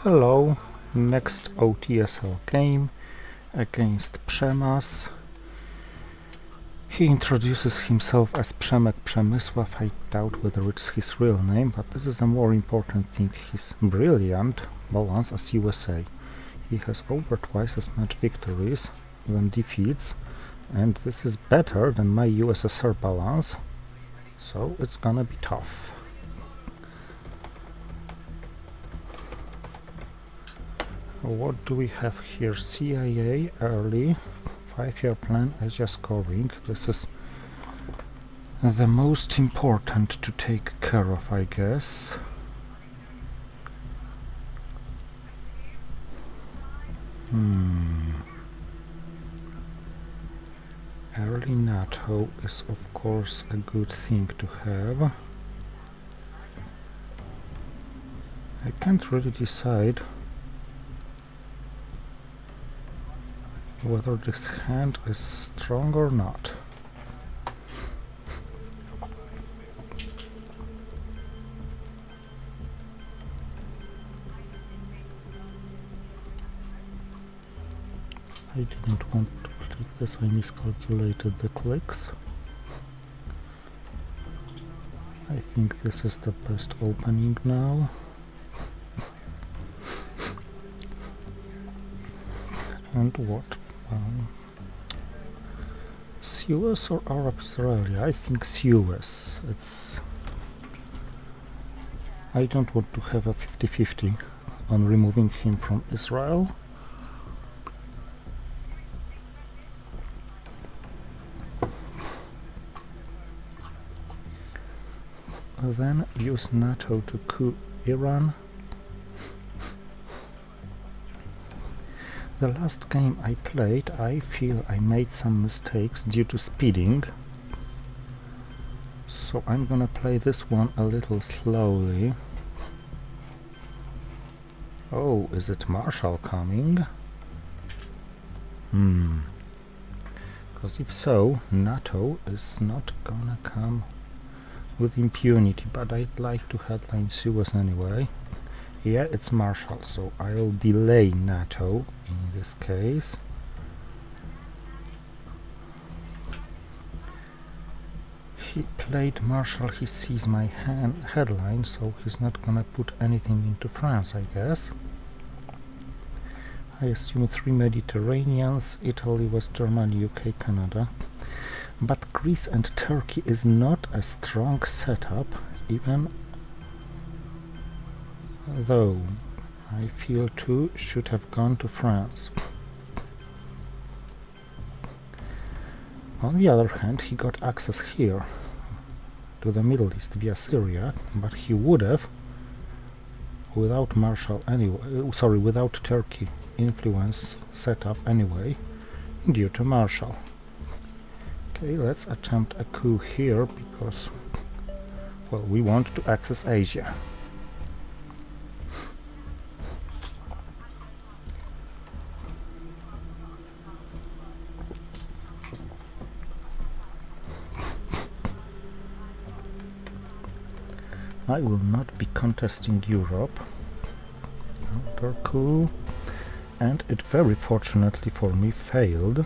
Hello, next OTSL game against Przemas. He introduces himself as Przemek Przemysław. I doubt whether it's his real name, but this is a more important thing. His brilliant balance as USA. He has over twice as much victories than defeats, and this is better than my USSR balance, so it's gonna be tough. What do we have here? CIA early, 5-year plan, Asia scoring. This is the most important to take care of, I guess. Early NATO is of course a good thing to have. I can't really decide whether this hand is strong or not. I didn't want to click this, I miscalculated the clicks. I think this is the best opening now. And what? Suez or Arab Israeli? I think Suez. I don't want to have a 50-50 on removing him from Israel. Then use NATO to coup Iran. The last game I played, I feel I made some mistakes due to speeding, so I'm gonna play this one a little slowly. Oh, is it Marshall coming? Because if so, NATO is not gonna come with impunity, but I'd like to headline Suez anyway. Yeah, it's Marshall, so I'll delay NATO in this case. He played Marshall, he sees my headline, so he's not gonna put anything into France, I guess. I assume 3 Mediterraneans, Italy, West Germany, UK, Canada. But Greece and Turkey is not a strong setup, even though I feel two should have gone to France. On the other hand, he got access here to the Middle East via Syria, but he would have without Marshall anyway, without Turkey influence setup anyway, due to Marshall. Okay, let's attempt a coup here because, well, we want to access Asia. I will not be contesting Europe. Another coup, and it very fortunately for me failed.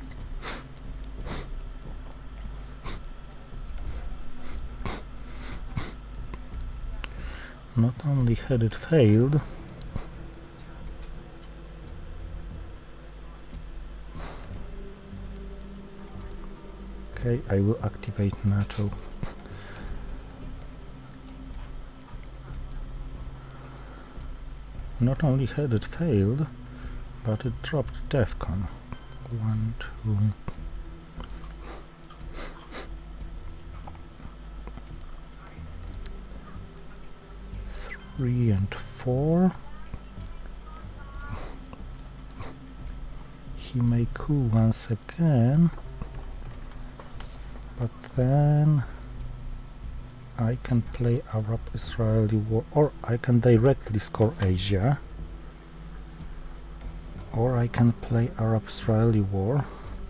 Not only had it failed, okay, I will activate NATO. Not only had it failed, but it dropped DEFCON. 1, 2... 3 and 4. He may coup once again, but then I can play Arab-Israeli war, or I can directly score Asia, or I can play Arab-Israeli war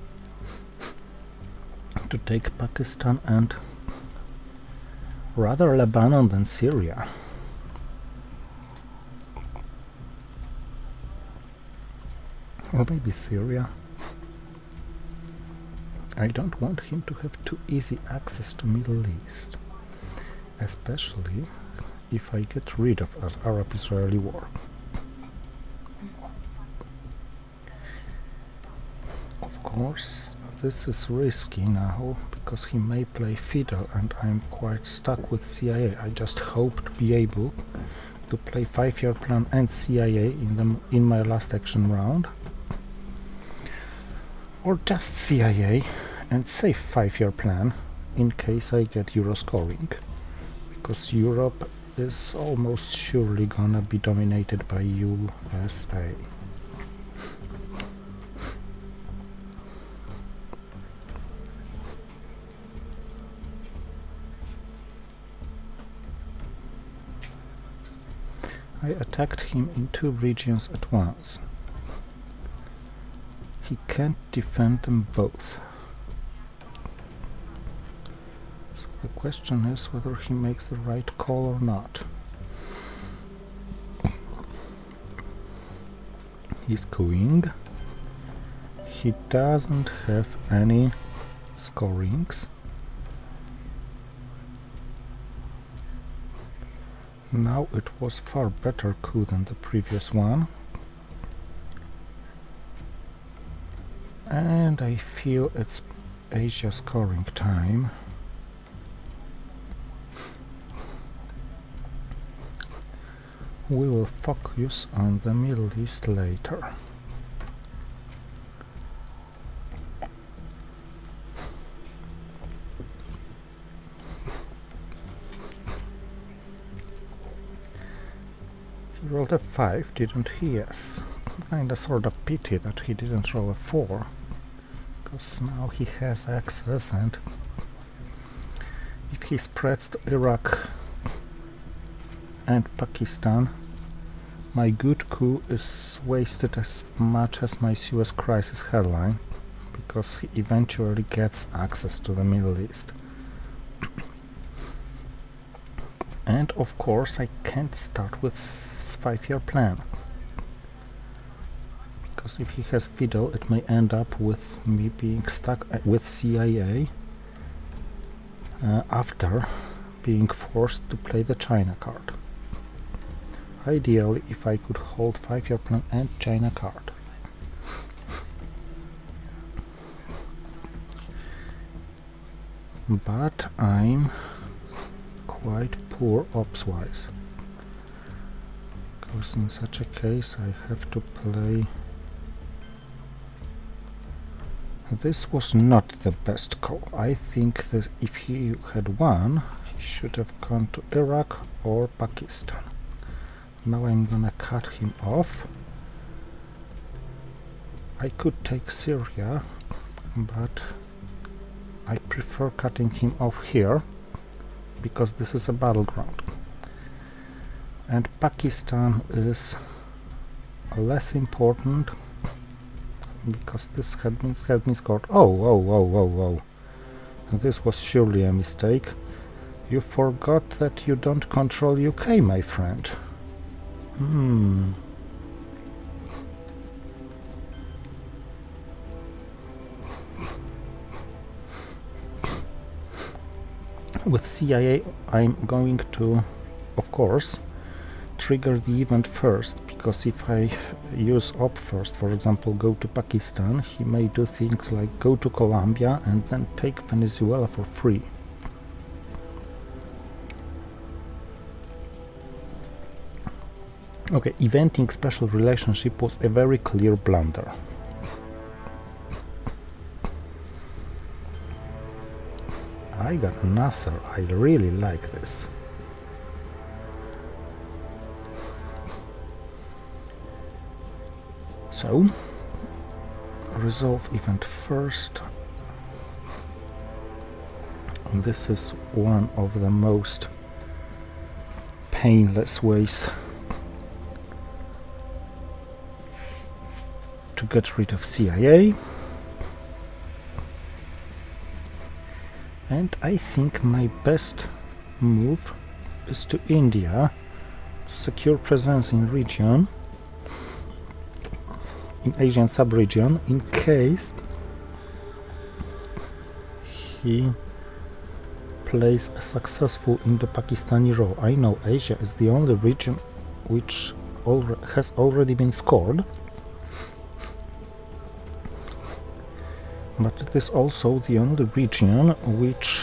to take Pakistan and rather Lebanon than Syria. Or maybe Syria. I don't want him to have too easy access to Middle East, especially if I get rid of the Arab-Israeli war. Of course, this is risky now, because he may play fiddle and I'm quite stuck with CIA. I just hope to be able to play 5-year plan and CIA in my last action round. Or just CIA and save 5-year plan in case I get Euro scoring, because Europe is almost surely gonna be dominated by USA. I attacked him in 2 regions at once. He can't defend them both. So the question is whether he makes the right call or not. He's going. He doesn't have any scorings. Now it was far better coup than the previous one. And I feel it's Asia scoring time. We will focus on the Middle East later. He rolled a 5, didn't he? Yes. Kinda sorta pity that he didn't roll a 4, because now he has access, and if he spreads to Iraq and Pakistan, my good coup is wasted as much as my Suez Crisis headline, because he eventually gets access to the Middle East. And of course I can't start with 5-year plan, because if he has fiddle it may end up with me being stuck with CIA after being forced to play the China card. Ideally, if I could hold 5-year plan and China card. But I'm quite poor ops-wise, because in such a case I have to play... This was not the best call. I think that if he had won, he should have gone to Iraq or Pakistan. Now I'm gonna cut him off. I could take Syria, but I prefer cutting him off here, because this is a battleground. And Pakistan is less important, because this had been scored. Oh. This was surely a mistake. You forgot that you don't control UK, my friend. With CIA I'm going to, of course, trigger the event first, because if I use op first, for example go to Pakistan, he may do things like go to Colombia and then take Venezuela for free. Okay, eventing special relationship was a very clear blunder. I got Nasser. I really like this. So, resolve event first. This is one of the most painless ways to get rid of CIA, and I think my best move is to India to secure presence in region in Asian sub-region in case he plays a successful Indo-Pakistani row. I know Asia is the only region which has already been scored, but it is also the only region which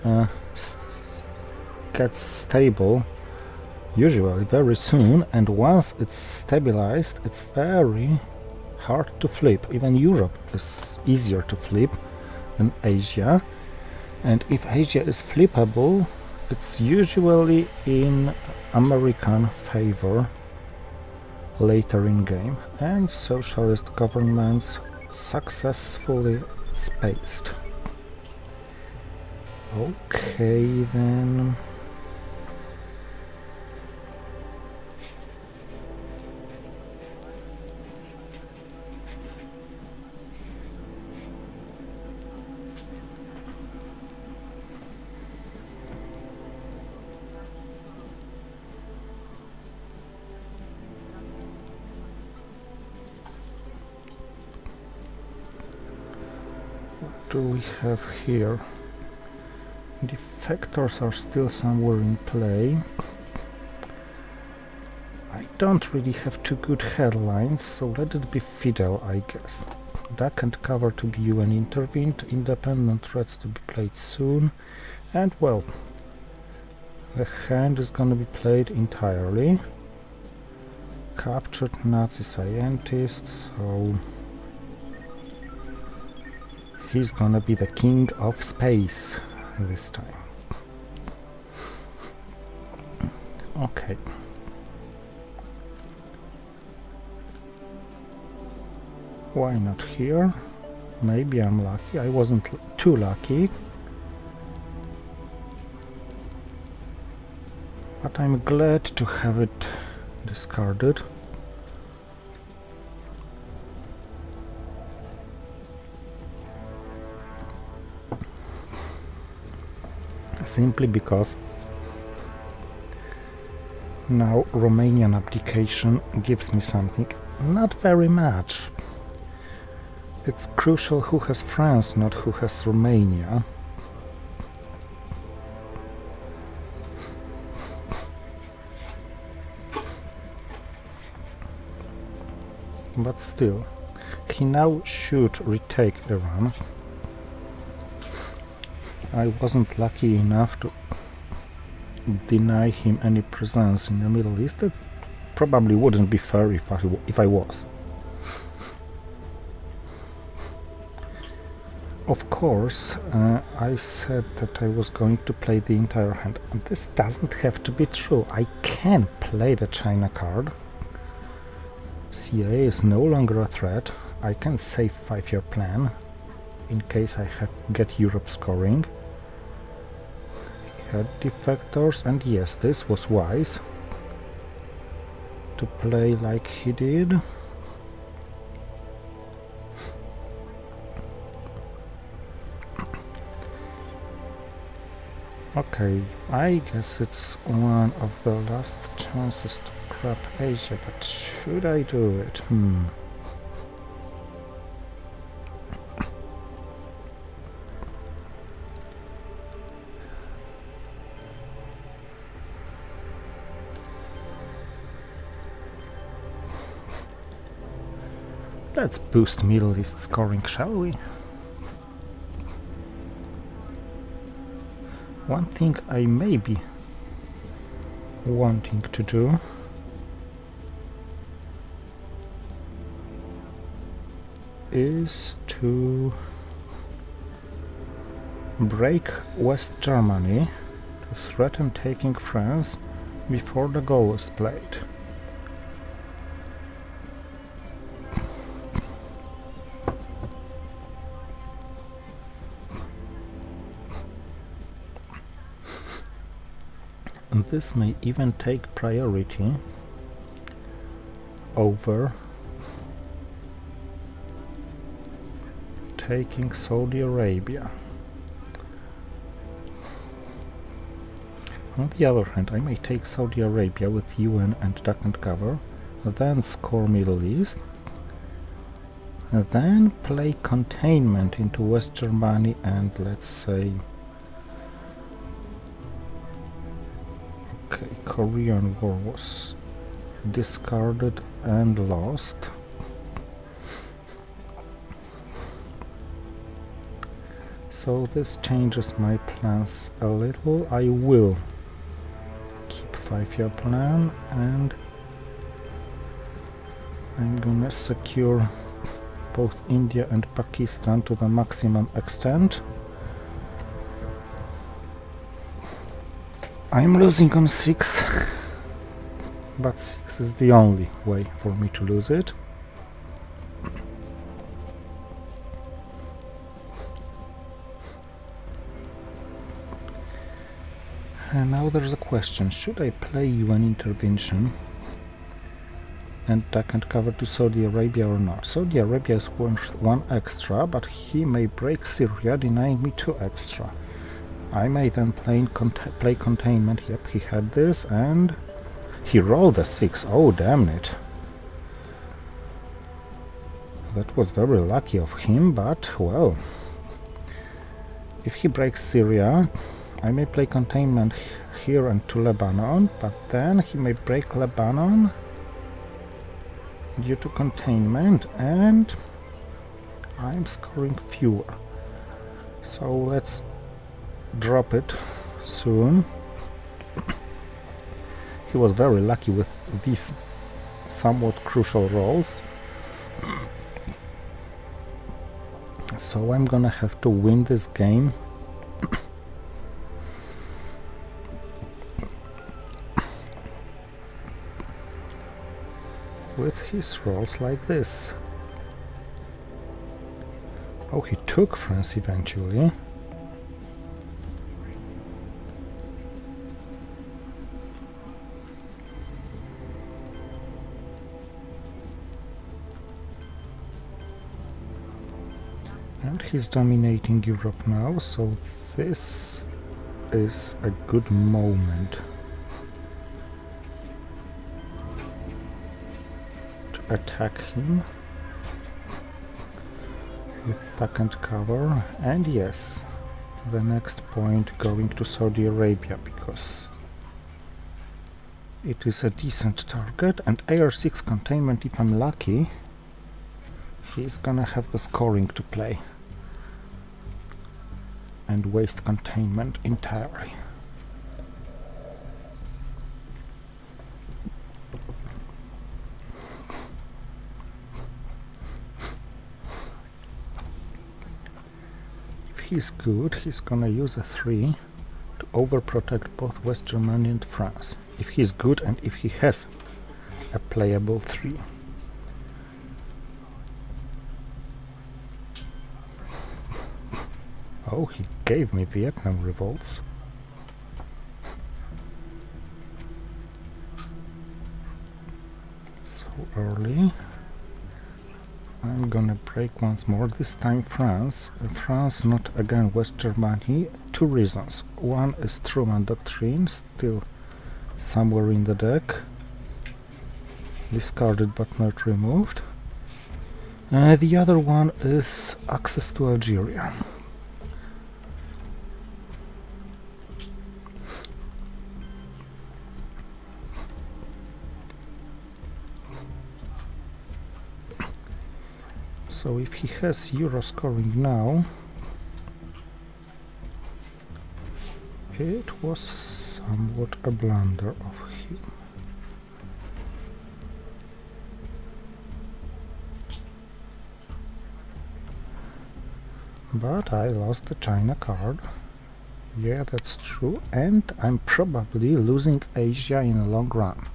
gets stable usually very soon, and once it's stabilized it's very hard to flip. Even Europe is easier to flip than Asia, and if Asia is flippable it's usually in American favor later in game, and socialist governments successfully spaced. Okay then. What do we have here? The factors are still somewhere in play. I don't really have two good headlines, so let it be Fidel, I guess. Duck and cover to be UN intervened, independent threats to be played soon, and well, the hand is gonna be played entirely. Captured Nazi scientists, so he's gonna be the king of space this time. Okay. Why not here? Maybe I'm lucky. I wasn't too lucky. But I'm glad to have it discarded. Simply because now Romanian abdication gives me something. Not very much. It's crucial who has France, not who has Romania. But still, he now should retake Iran. I wasn't lucky enough to deny him any presence in the Middle East. That probably wouldn't be fair if I was. Of course, I said that I was going to play the entire hand. And this doesn't have to be true. I can play the China card. CA is no longer a threat. I can save 5-year plan in case I get Europe scoring. He had defectors, and yes, this was wise to play like he did. Okay, I guess it's one of the last chances to grab Asia, but should I do it? Let's boost Middle East scoring, shall we? One thing I may be wanting to do is to break West Germany to threaten taking France before the goal is played. And this may even take priority over taking Saudi Arabia. On the other hand, I may take Saudi Arabia with UN and duck and cover, then score Middle East, then play containment into West Germany and let's say okay, Korean War was discarded and lost. So this changes my plans a little. I will keep 5-year plan and I'm gonna secure both India and Pakistan to the maximum extent. I'm losing on 6, but 6 is the only way for me to lose it. And now there's a question, should I play UN intervention and duck and cover to Saudi Arabia or not? Saudi Arabia is worth 1 extra, but he may break Syria, denying me 2 extra. I may then play containment. Yep, he had this, and he rolled a 6. Oh, damn it. That was very lucky of him, but, well, if he breaks Syria, I may play containment here and to Lebanon, but then he may break Lebanon due to containment, and I'm scoring fewer. So let's drop it soon. He was very lucky with these somewhat crucial rolls. So I'm gonna have to win this game. With his rolls like this. Oh, he took France eventually. And he's dominating Europe now, so this is a good moment attack him with duck and cover, and yes, the next point going to Saudi Arabia because it is a decent target, and AR6 containment, if I'm lucky, he's gonna have the scoring to play and waste containment entirely. He's good, he's gonna use a 3 to overprotect both West Germany and France. If he's good and if he has a playable 3. Oh, he gave me Vietnam revolts. So early. I'm gonna break once more, this time France. France, not again West Germany. 2 reasons. One is Truman Doctrine, still somewhere in the deck. Discarded but not removed. The other one is access to Algeria. So if he has Euro scoring now, it was somewhat a blunder of him. But I lost the China card. Yeah, that's true, and I'm probably losing Asia in the long run.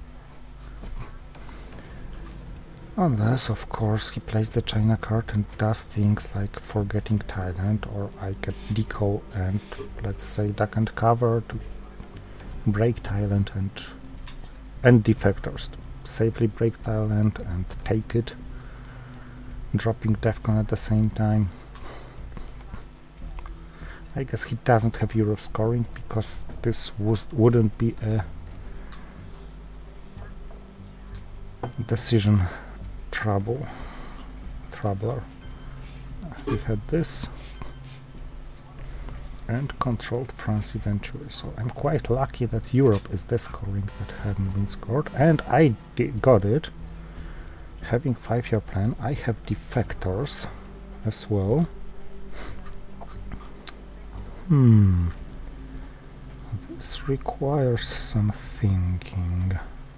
Unless, of course, he plays the China card and does things like forgetting Thailand, or I get deco and, let's say, duck and cover to break Thailand and defectors to safely break Thailand and take it, dropping DEFCON at the same time. I guess he doesn't have Euro scoring because this wouldn't be a troubler. He had this and controlled France eventually. So I'm quite lucky that Europe is the scoring that hadn't been scored, and I got it. Having 5-year plan, I have defectors as well. This requires some thinking.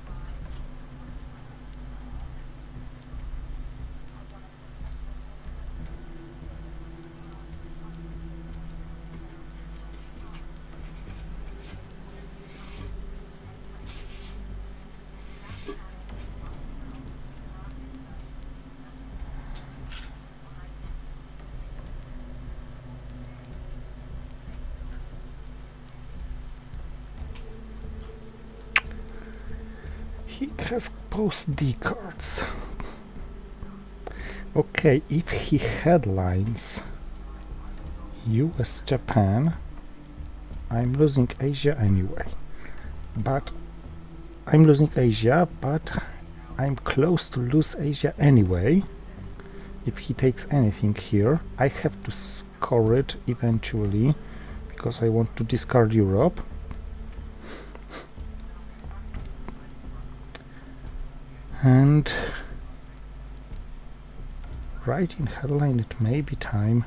He has both D cards. Okay, if he headlines US Japan, I'm losing Asia anyway. But I'm losing Asia, but I'm close to lose Asia anyway. If he takes anything here, I have to score it eventually because I want to discard Europe. And right in headline it may be time.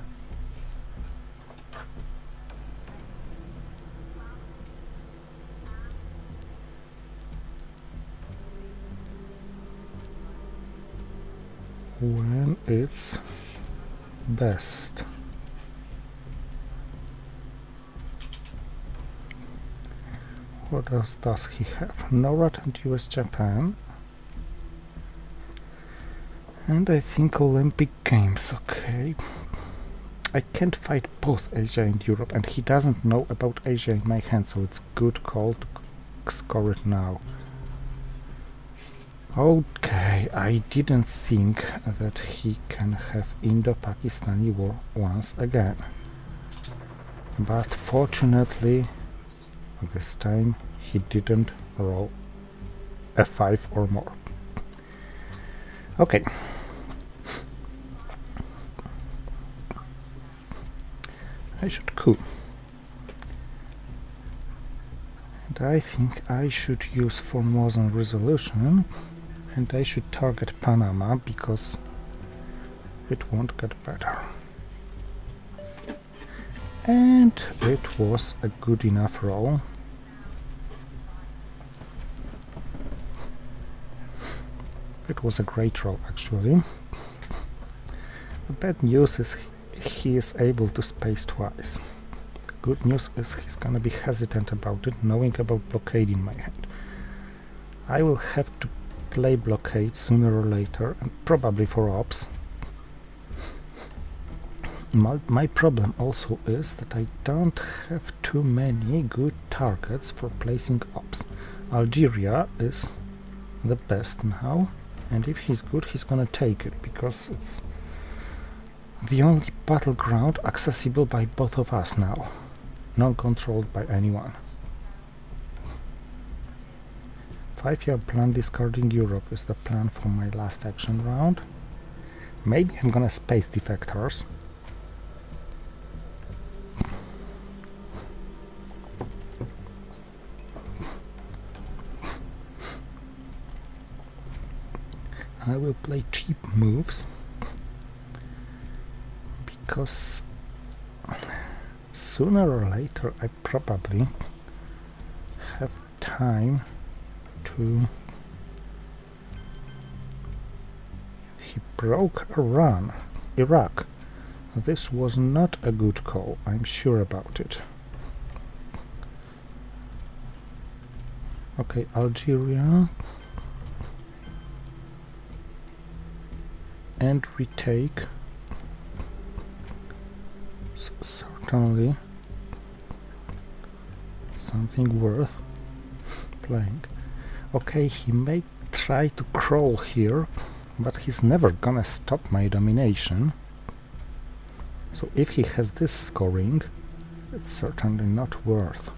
When it's best. What else does he have? NORAD and US Japan. And I think Olympic Games, okay. I can't fight both Asia and Europe, and he doesn't know about Asia in my hand, so it's good call to score it now. Okay, I didn't think that he can have Indo-Pakistani war once again. But fortunately, this time he didn't roll a 5 or more. Okay. I should coup. And I think I should use Formosan resolution, and I should target Panama because it won't get better. And it was a good enough roll. It was a great roll, actually. The bad news is he is able to space twice. Good news is he's gonna be hesitant about it, knowing about blockade in my hand. I will have to play blockade sooner or later, and probably for ops. My problem also is that I don't have too many good targets for placing ops. Algeria is the best now, and if he's good, he's gonna take it, because it's the only battleground accessible by both of us now, not controlled by anyone. 5-year plan discarding Europe is the plan for my last action round. Maybe I'm gonna space defectors. I will play cheap moves because sooner or later I probably have time to... He broke Iraq. This was not a good call, I'm sure about it. Okay, Algeria. And retake. Certainly something worth playing. Okay, he may try to crawl here, but he's never gonna stop my domination. So if he has this scoring, it's certainly not worth.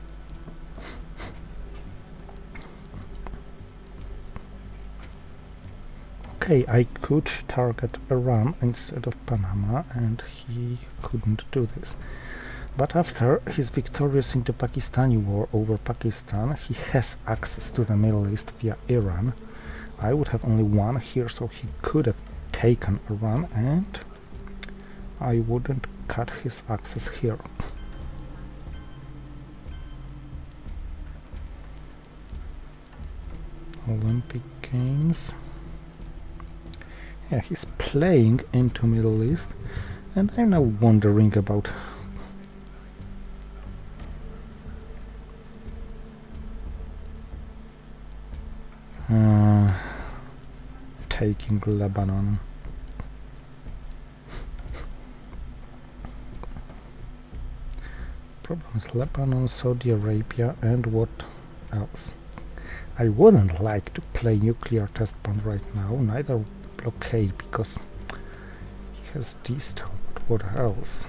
okay, I could target Iran instead of Panama, and he couldn't do this. But after his victorious in the Pakistani war over Pakistan, he has access to the Middle East via Iran. I would have only one here, so he could have taken Iran, and I wouldn't cut his access here. Olympic Games. Yeah, he's playing into Middle East, and I'm now wondering about taking Lebanon. Problem is Lebanon, Saudi Arabia, and what else? I wouldn't like to play nuclear test ban right now, neither blockade, because he has these two, but what else?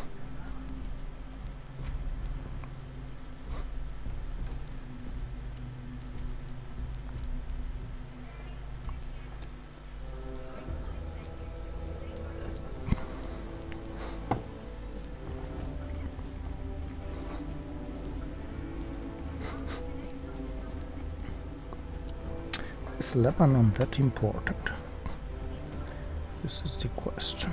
Is Lebanon that important? This is the question.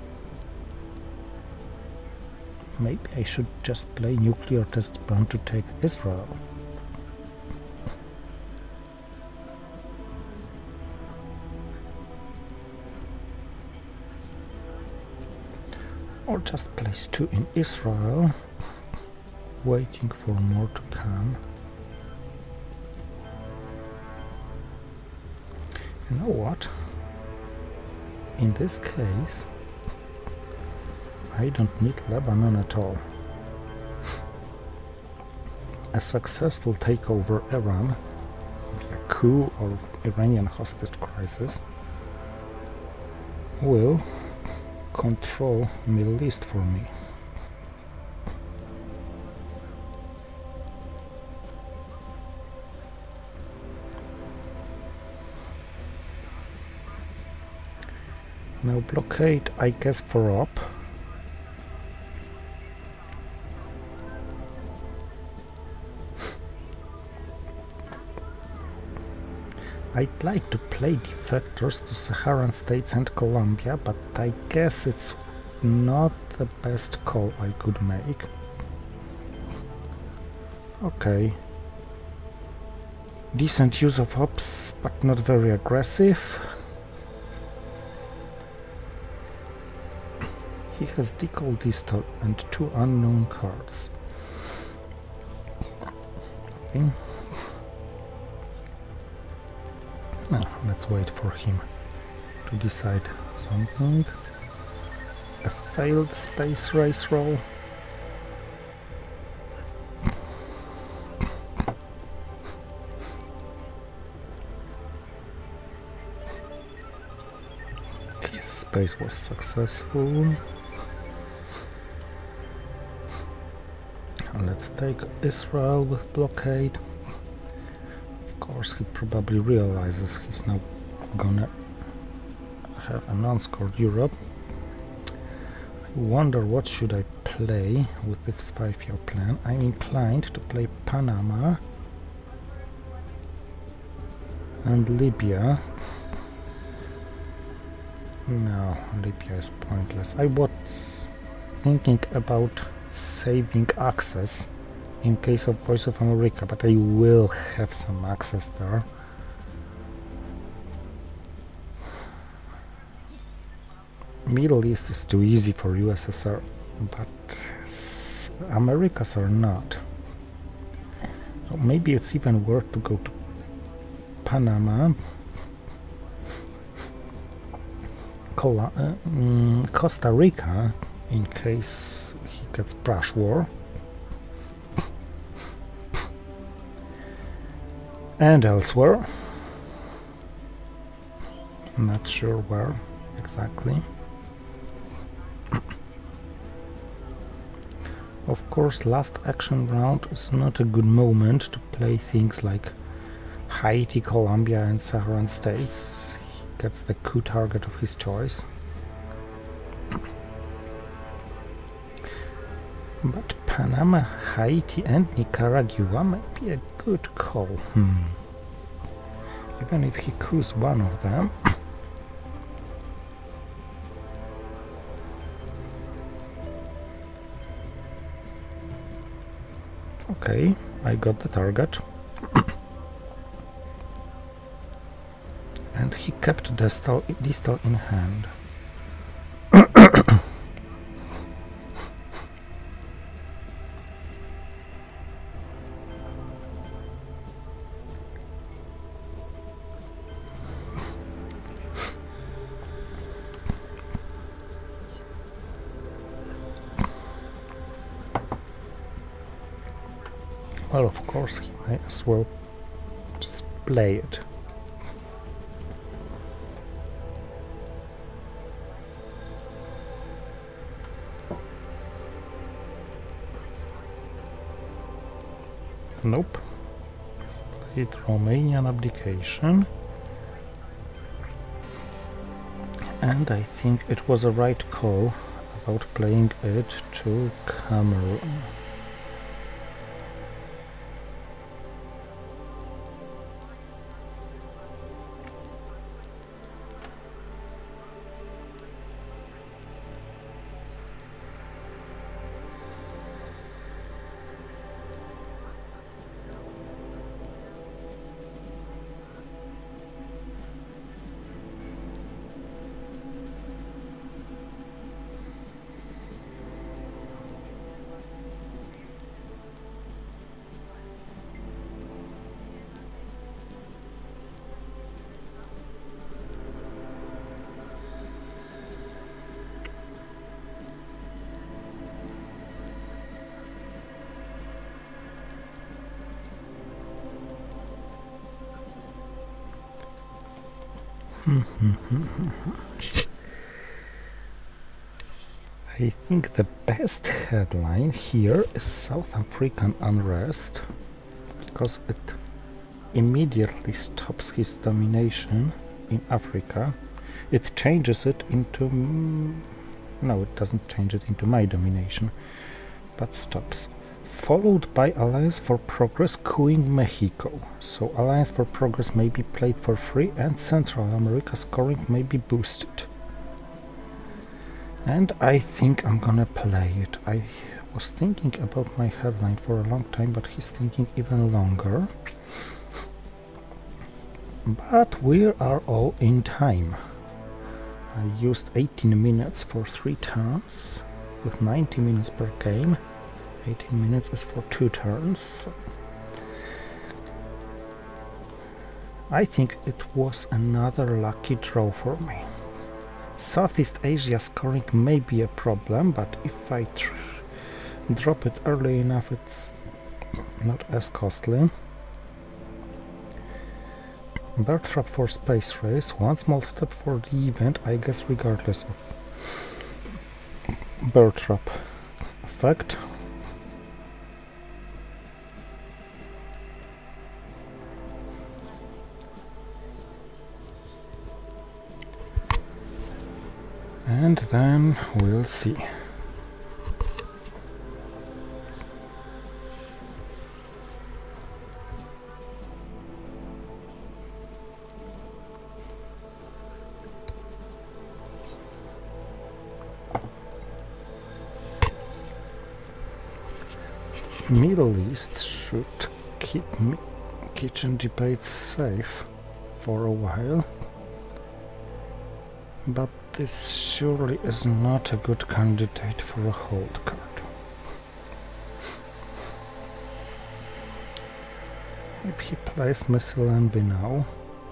Maybe I should just play nuclear test ban to take Israel. Or just place 2 in Israel, waiting for more to come. You know what? In this case, I don't need Lebanon at all. A successful takeover Iran via coup or Iranian hostage crisis will control Middle East for me. Now blockade, I guess, for up. I'd like to play defectors to Saharan states and Colombia, but I guess it's not the best call I could make. Okay. Decent use of ops, but not very aggressive. He has Decol Distal and 2 unknown cards. Okay. Now, let's wait for him to decide something. A failed space race roll. His space was successful. Let's take Israel with blockade. Of course, he probably realizes he's now gonna have a non-scored Europe. I wonder what should I play with this 5-year plan. I'm inclined to play Panama and Libya. No, Libya is pointless. I was thinking about saving access in case of Voice of America, but I will have some access there. Middle East is too easy for USSR, but Americas are not. So maybe it's even worth to go to Panama, Costa Rica, in case he gets brush war, and elsewhere. I'm not sure where exactly. Of course, last action round is not a good moment to play things like Haiti, Colombia and Saharan states. gets the coup target of his choice. But Panama, Haiti and Nicaragua might be a good call. Even if he coups one of them. Okay, I got the target. And he kept the distal in hand. Well, of course, he might as well just play it. Nope. Played Romanian abdication. And I think it was a right call about playing it to Cameroon. I think the best headline here is South African unrest, because it immediately stops his domination in Africa. It changes it into... no, it doesn't change it into my domination, but stops. Followed by Alliance for Progress couing Mexico. So Alliance for Progress may be played for free and Central America scoring may be boosted. And I think I'm gonna play it. I was thinking about my headline for a long time, but he's thinking even longer. But we are all in time. I used 18 minutes for 3 turns, with 90 minutes per game. 18 minutes is for 2 turns. I think it was another lucky draw for me. Southeast Asia scoring may be a problem, but if I drop it early enough, it's not as costly. Bird trap for space race, one small step for the event, I guess, regardless of bird trap effect. And then we'll see. Middle East should keep kitchen debates safe for a while, but this surely is not a good candidate for a hold card. If he plays Missile Envy now,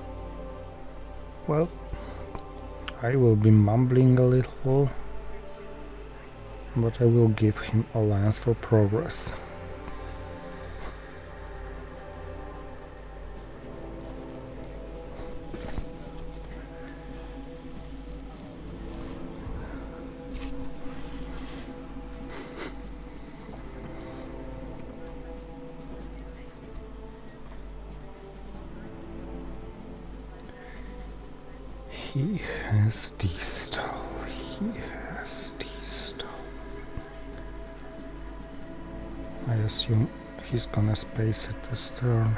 well, I will be mumbling a little, but I will give him Alliance for Progress. He has D-stall. He has D-stall. I assume he's gonna space it this turn.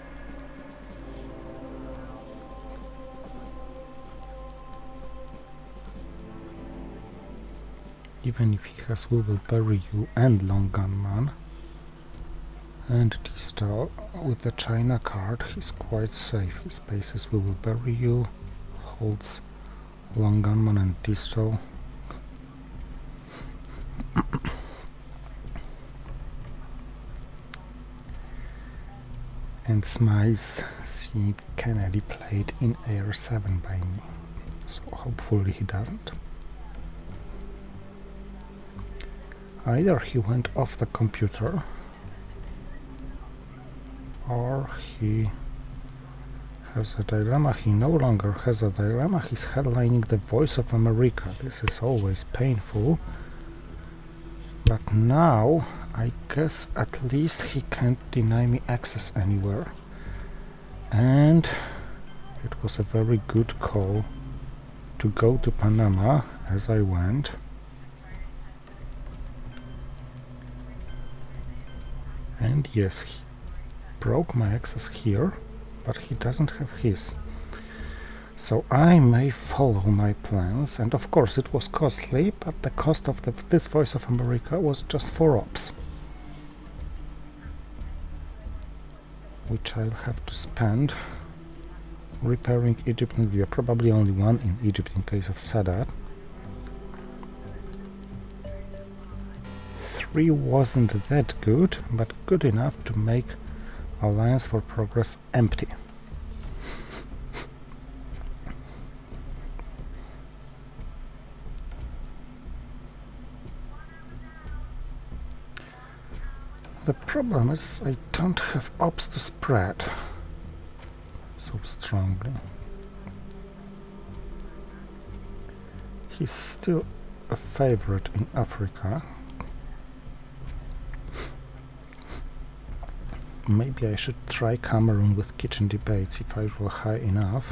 Even if he has We Will Bury You and Long Gunman and D-stall, with the China card he's quite safe. He spaces We Will Bury You, holds Long Gunman and D-stall. And smiles, seeing Kennedy played in AR7 by me. So hopefully he doesn't. Either he went off the computer, or he has a dilemma. He no longer has a dilemma. He's headlining the Voice of America. This is always painful. But now, I guess at least he can't deny me access anywhere. And it was a very good call to go to Panama as I went. And yes, he broke my access here, but he doesn't have his. So I may follow my plans, and of course it was costly, but the cost of this Voice of America was just 4 ops, which I'll have to spend repairing Egypt and Libya, probably only one in Egypt in case of Sadat. 3 wasn't that good, but good enough to make Alliance for Progress empty. The problem is I don't have ops to spread so strongly. He's still a favorite in Africa. Maybe I should try Cameroon with kitchen debates if I roll high enough.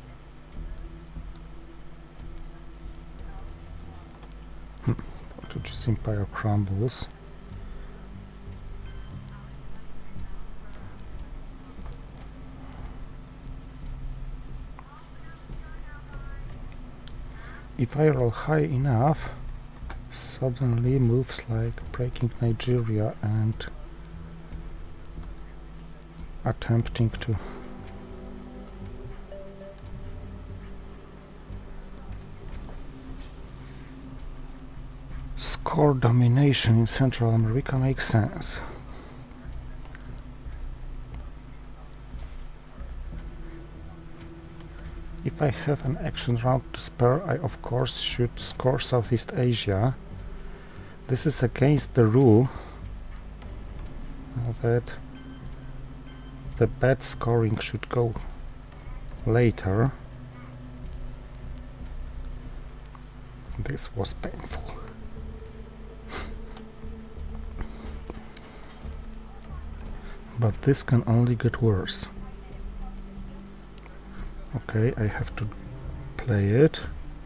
Portuguese Empire crumbles. If I roll high enough, suddenly moves like breaking Nigeria and attempting to score domination in Central America makes sense. If I have an action round to spare, I of course should score Southeast Asia. This is against the rule that the bad scoring should go later. This was painful. But this can only get worse. Okay, I have to play it.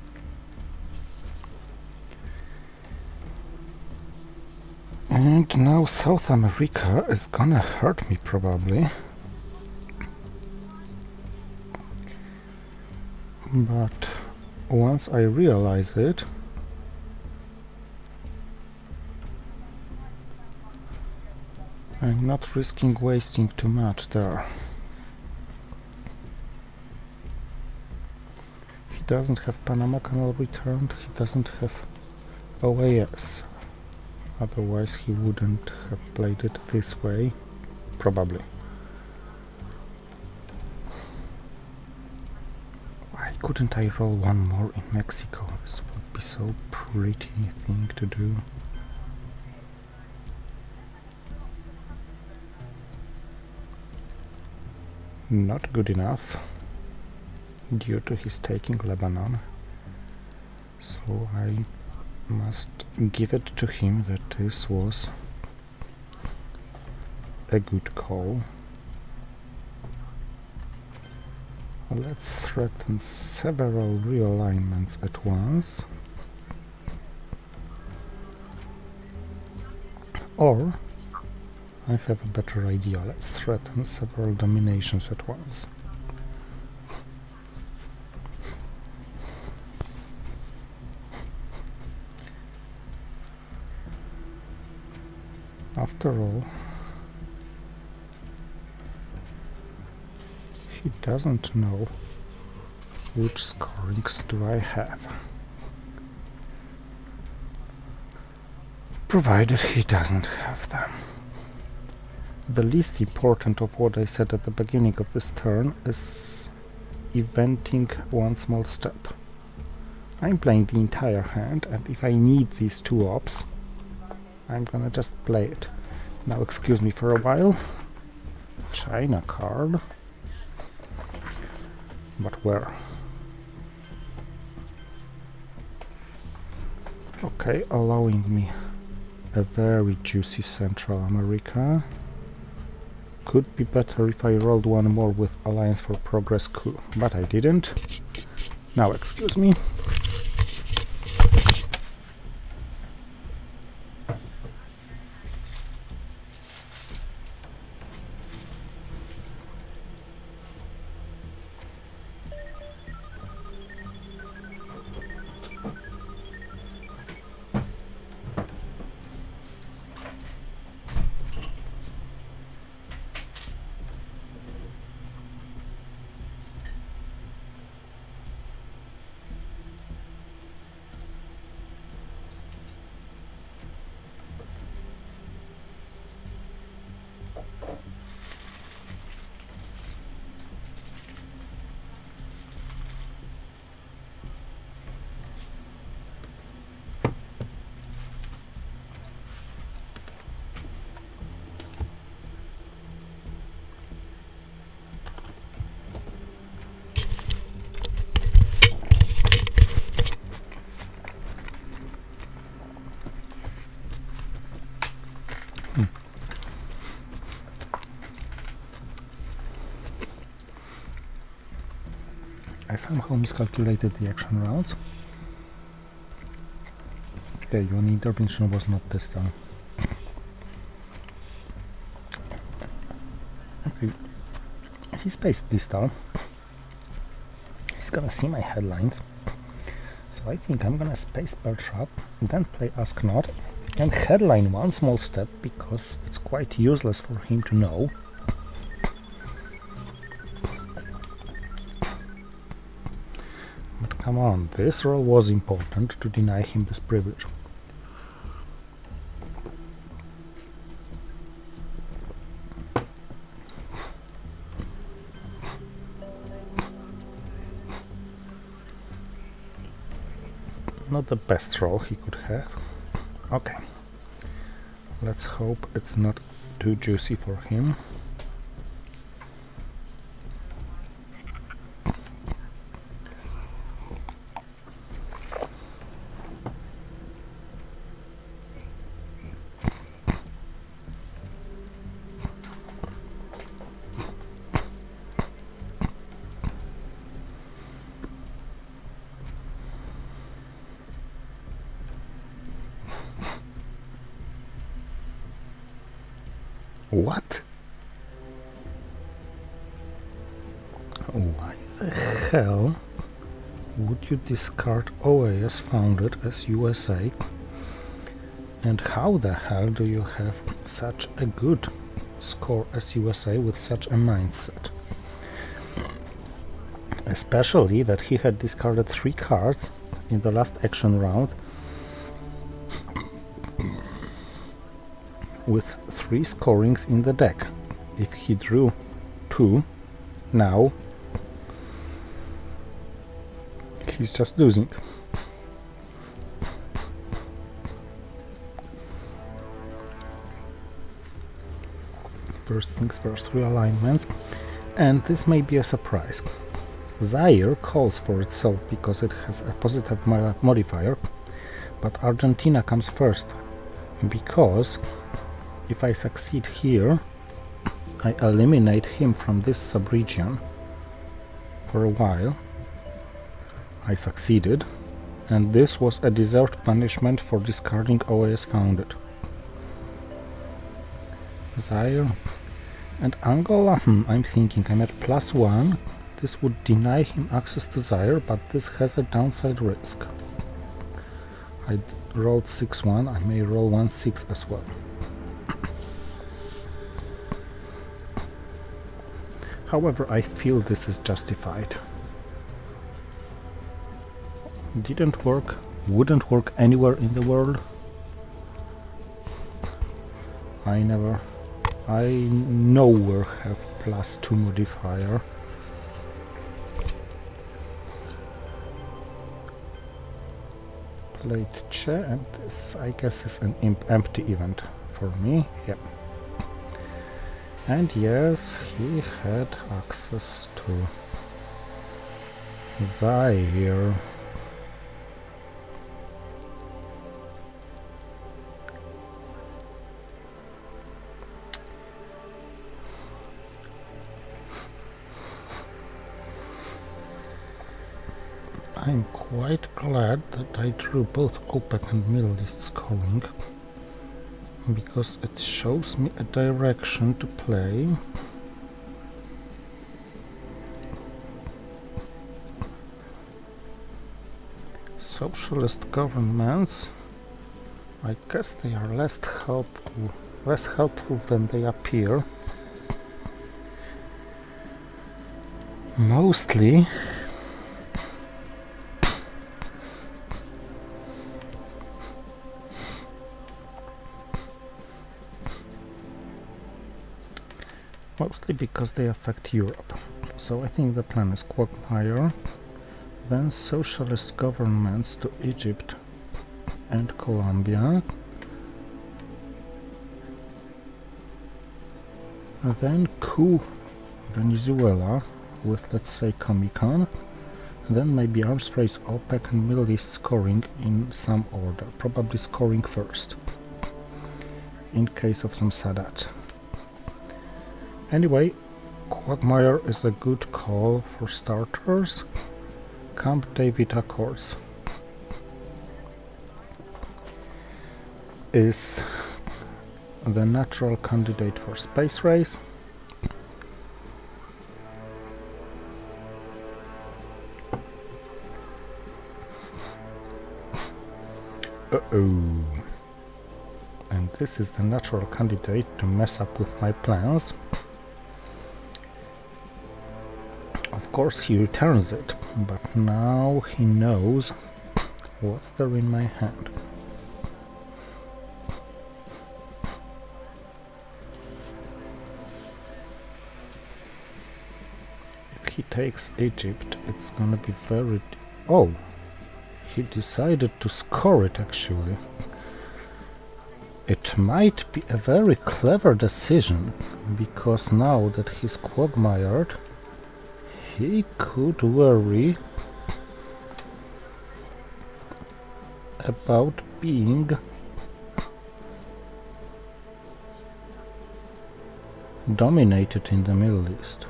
And now South America is gonna hurt me probably. But once I realize it, I'm not risking wasting too much there. He doesn't have Panama Canal returned, he doesn't have OAS. Otherwise he wouldn't have played it this way, probably. Why couldn't I roll one more in Mexico? This would be so pretty thing to do. Not good enough due to his taking Lebanon, so I must give it to him that this was a good call. Let's threaten several realignments at once. Or, I have a better idea, let's threaten several dominations at once. After all, he doesn't know which scorings do I have. Provided he doesn't have them. The least important of what I said at the beginning of this turn is eventing one small step. I'm playing the entire hand, and if I need these two ops, I'm gonna just play it. Now excuse me for a while. China card. But where? Okay, allowing me a very juicy Central America. Could be better if I rolled one more with Alliance for Progress coup, but I didn't. Now excuse me. I somehow miscalculated the action rounds. Okay, your intervention was not this time. Okay, he spaced this turn. He's gonna see my headlines. So I think I'm gonna space Bear Trap, then play Ask Not, and headline one small step, because it's quite useless for him to know. Come on, this roll was important to deny him this privilege. Not the best roll he could have. Okay. Let's hope it's not too juicy for him. What? Why the hell would you discard OAS founded as USA? And how the hell do you have such a good score as USA with such a mindset? Especially that he had discarded 3 cards in the last action round with 3 scorings in the deck. If he drew 2 now, he's just losing. First things first, realignments, and this may be a surprise. Zaire calls for itself because it has a positive modifier, but Argentina comes first, because if I succeed here, I eliminate him from this subregion for a while. I succeeded, and this was a deserved punishment for discarding OAS Founded. Zaire and Angola, I'm thinking I'm at +1. This would deny him access to Zaire, but this has a downside risk. I rolled 6-1, I may roll 1-6 as well. However, I feel this is justified. Didn't work, wouldn't work anywhere in the world. I nowhere have +2 modifier. Played Che, and this I guess is an empty event for me. Yep. And yes, he had access to Zaire. I'm quite glad that I drew both OPEC and Middle East scoring, because it shows me a direction to play. Socialist governments, I guess they are less helpful than they appear. Mostly because they affect Europe. So I think the plan is Quagmire, then socialist governments to Egypt and Colombia, and then coup Venezuela with, let's say, Comecon, then maybe arms race OPEC and Middle East scoring in some order, probably scoring first, in case of some Sadat. Anyway, Quagmire is a good call for starters. Camp David Accords is the natural candidate for space race. Uh-oh. And this is the natural candidate to mess up with my plans. Of course he returns it, but now he knows what's there in my hand. If he takes Egypt, it's gonna be very... Oh! He decided to score it, actually. It might be a very clever decision, because now that he's quagmired, he could worry about being dominated in the Middle East.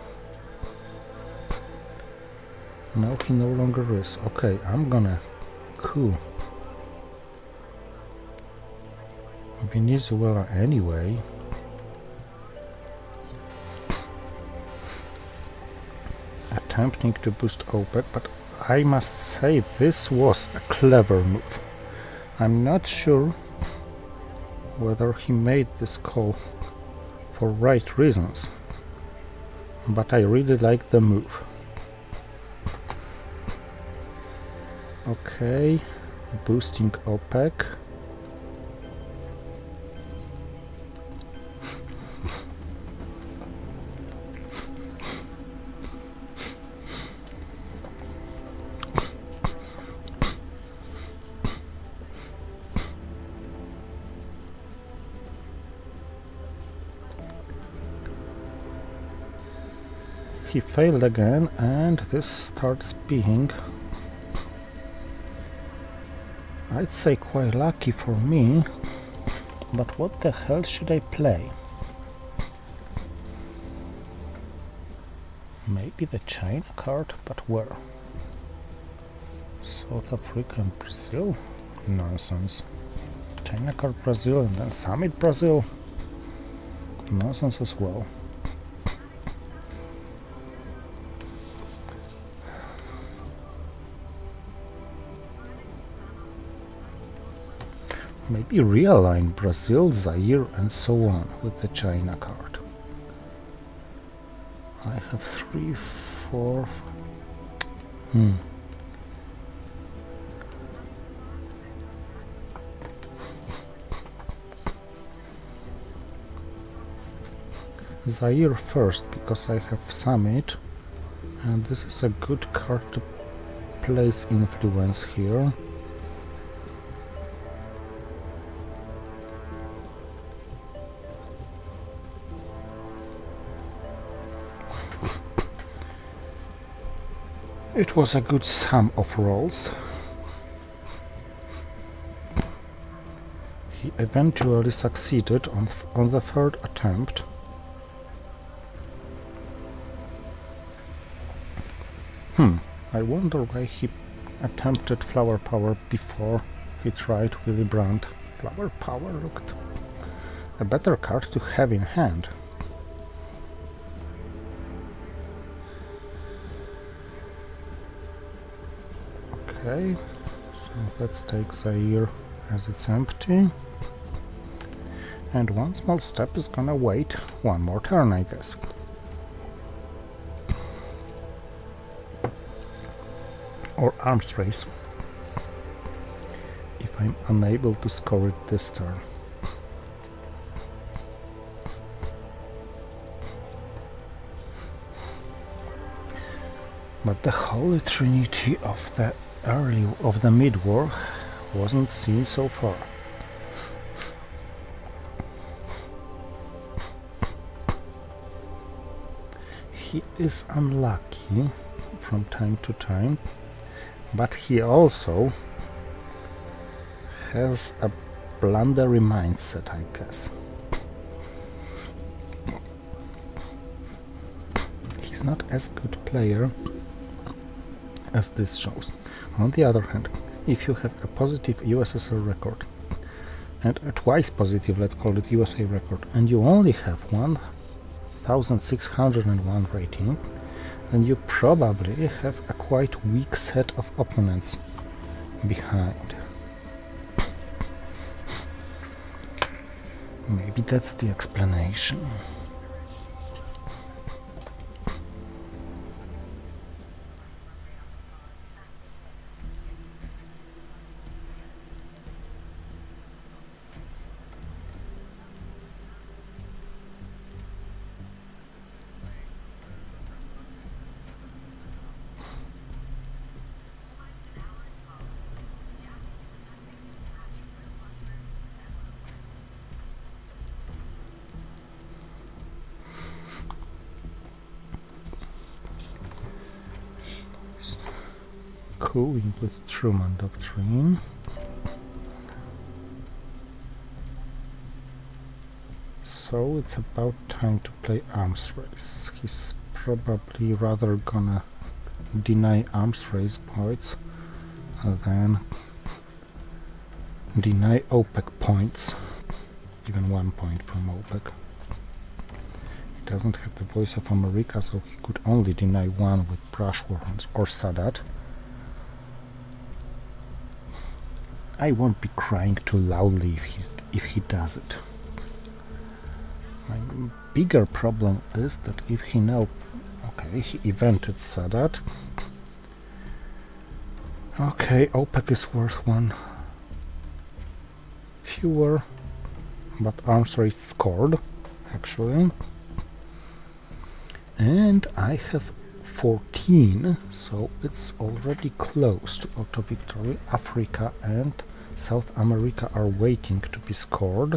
Now he no longer is. Okay, I'm gonna coup Venezuela anyway. Attempting to boost OPEC, but I must say this was a clever move. I'm not sure whether he made this call for right reasons, but I really like the move. Okay, boosting OPEC. He failed again, and this starts being, I'd say, quite lucky for me, but what the hell should I play? Maybe the China card, but where? South Africa and Brazil? Nonsense. China card Brazil and then Summit Brazil? Nonsense as well. Maybe realign Brazil, Zaire and so on with the China card. I have 3, 4... Zaire first, because I have Summit, and this is a good card to place influence here. It was a good sum of rolls. He eventually succeeded on the third attempt. I wonder why he attempted Flower Power before he tried Willy Brandt. Flower Power looked a better card to have in hand. Okay, so let's take Zaire as it's empty. And one small step is gonna wait one more turn, I guess. Or arms race, if I'm unable to score it this turn. But the holy trinity of the mid-war wasn't seen so far. He is unlucky from time to time, but he also has a blundery mindset, I guess. He's not as good player as this shows. On the other hand, if you have a positive USSR record, and a twice positive, let's call it USA record, and you only have 1601 rating, then you probably have a quite weak set of opponents behind. Maybe that's the explanation. Cooing with Truman Doctrine. So it's about time to play arms race. He's probably rather gonna deny arms race points than deny OPEC points, even 1 point from OPEC. He doesn't have the Voice of America, so he could only deny 1 with Brush War or Sadat. I won't be crying too loudly if he does it. My bigger problem is that if he now... Okay, he evented Sadat. Okay, OPEC is worth 1 fewer, but arms race scored, actually. And I have 14, so it's already close to auto victory. Africa and South America are waiting to be scored.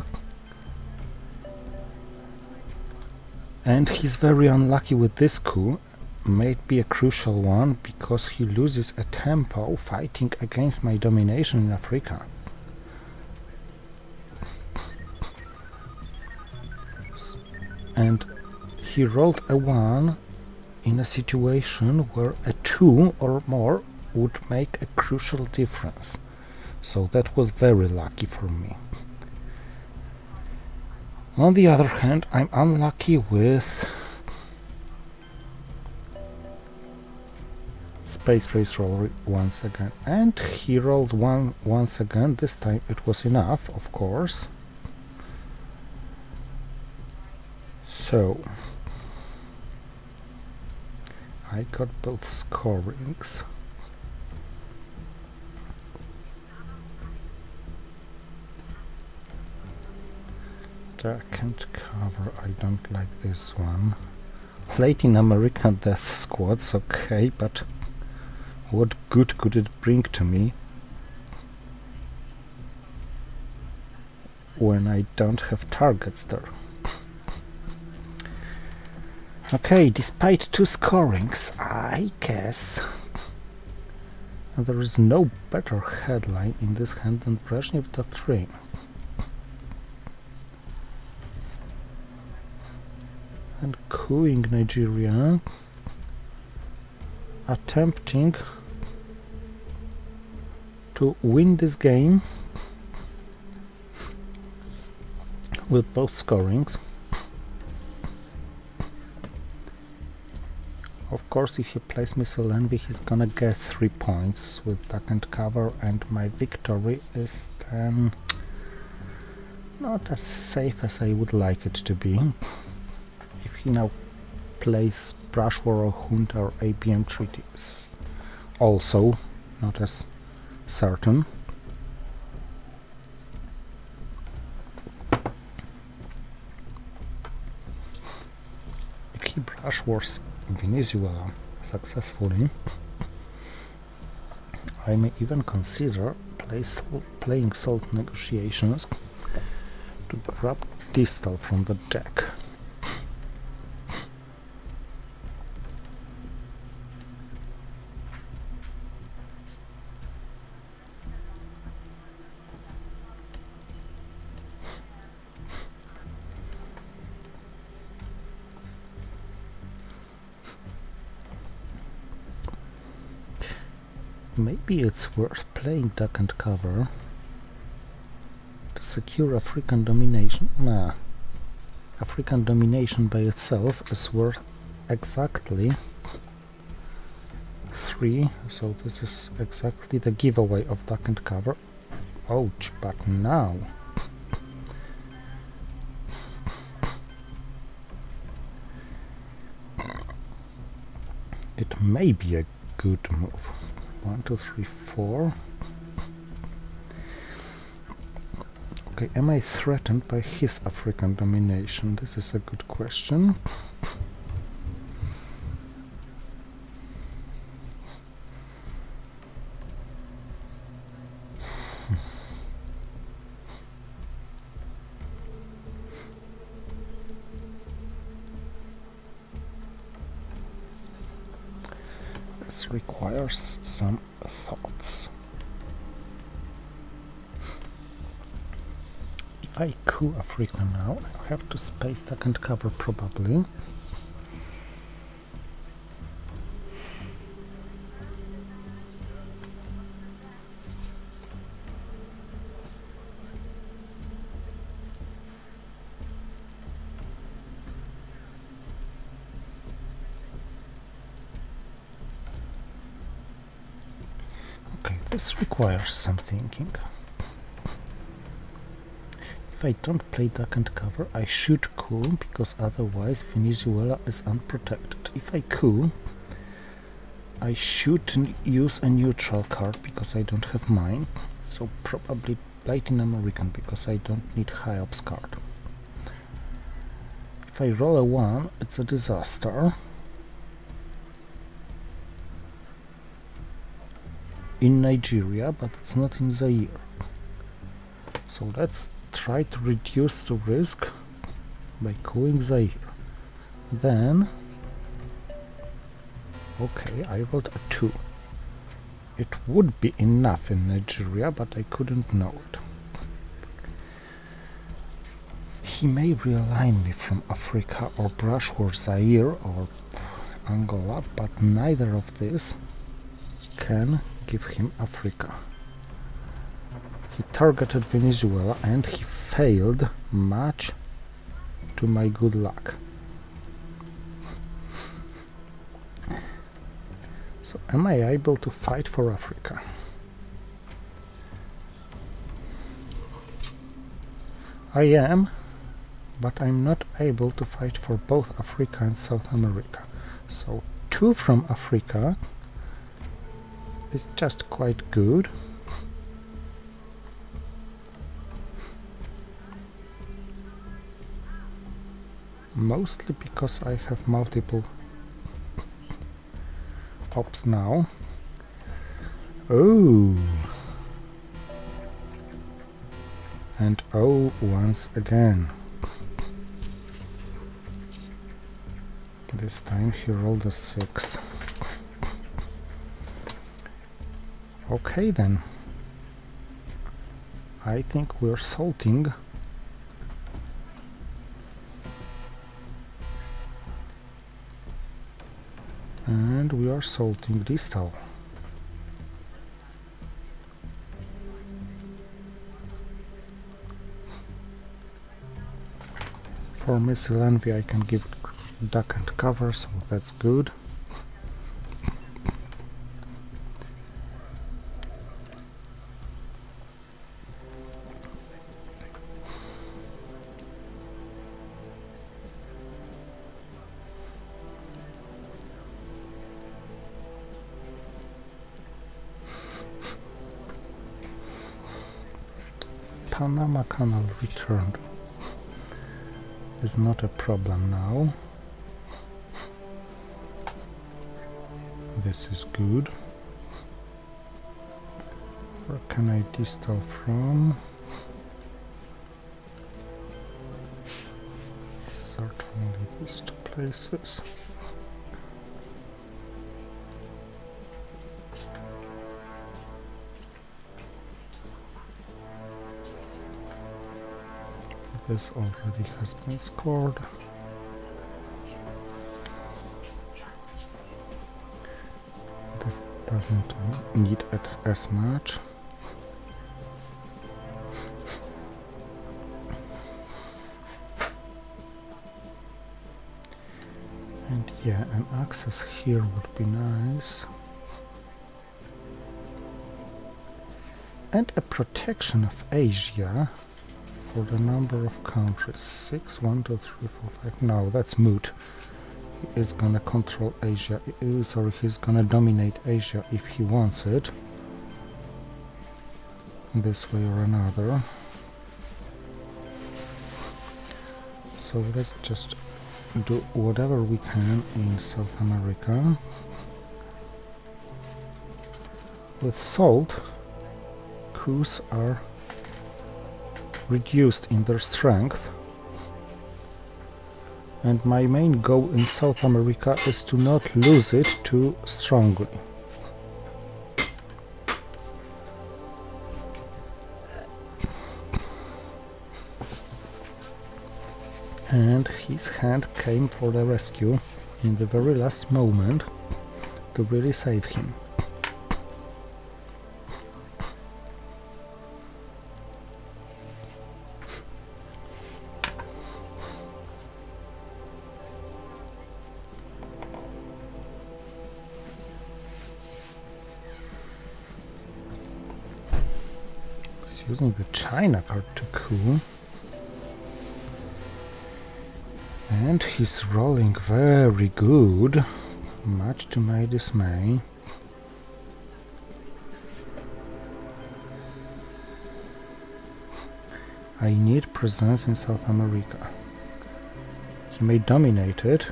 And he's very unlucky with this coup. Might be a crucial one, because he loses a tempo fighting against my domination in Africa. And he rolled a 1 in a situation where a 2 or more would make a crucial difference. So that was very lucky for me. On the other hand, I'm unlucky with Space Race roll once again, and he rolled one once again. This time it was enough, of course. So I got both scorings. Second cover, I don't like this one. Latin American Death Squad's okay, but what good could it bring to me when I don't have targets there? Okay, despite 2 scorings, I guess there is no better headline in this hand than Brezhnev Doctrine. And cooing Nigeria, attempting to win this game with both scorings. Of course, if he plays Missile Envy, he's gonna get 3 points with duck and cover, and my victory is then not as safe as I would like it to be. If he now plays Brush War or Junta or ABM Treaty, is also not as certain. If he Brush Wars Venezuela successfully, I may even consider playing Salt Negotiations to grab Distal from the deck. Maybe it's worth playing duck and cover to secure African domination. Nah, African domination by itself is worth exactly 3, so this is exactly the giveaway of duck and cover. Ouch, but now it may be a good move. 1, 2, 3, 4. Okay, am I threatened by his African domination? This is a good question. This requires some thoughts. If I coup Africa now, I have to space duck and cover probably. This requires some thinking. If I don't play duck and cover, I should coup, because otherwise Venezuela is unprotected. If I coup, I should use a neutral card because I don't have mine, so probably Latin American because I don't need high ups card. If I roll a 1, it's a disaster. In Nigeria, but it's not in Zaire. So let's try to reduce the risk by cooing Zaire. Then, okay, I rolled a 2. It would be enough in Nigeria, but I couldn't know it. He may realign me from Africa or Brush War Zaire or Angola, but neither of these can give him Africa. He targeted Venezuela and he failed, much to my good luck. So am I able to fight for Africa? I am, but I'm not able to fight for both Africa and South America. So 2 from Africa is just quite good. Mostly because I have multiple ops now. Oh! And oh, once again. This time he rolled a 6. Okay then. I think we're salting. And we are salting distal. For missile envy I can give duck and cover, so that's good. Panama Canal returned is not a problem now. This is good. Where can I distal from? Certainly these 2 places. This already has been scored. This doesn't need it as much. And yeah, an access here would be nice. And a protection of Asia for the number of countries. 6, 1, 2, 3, 4, 5. No, that's moot. He is gonna control Asia. Sorry, he's gonna dominate Asia if he wants it. This way or another. So let's just do whatever we can in South America. With salt, coups are reduced in their strength, and my main goal in South America is to not lose it too strongly. And his hand came for the rescue in the very last moment to really save him. Using the China card to coup, and he's rolling very good, much to my dismay. I need presence in South America. He may dominate it.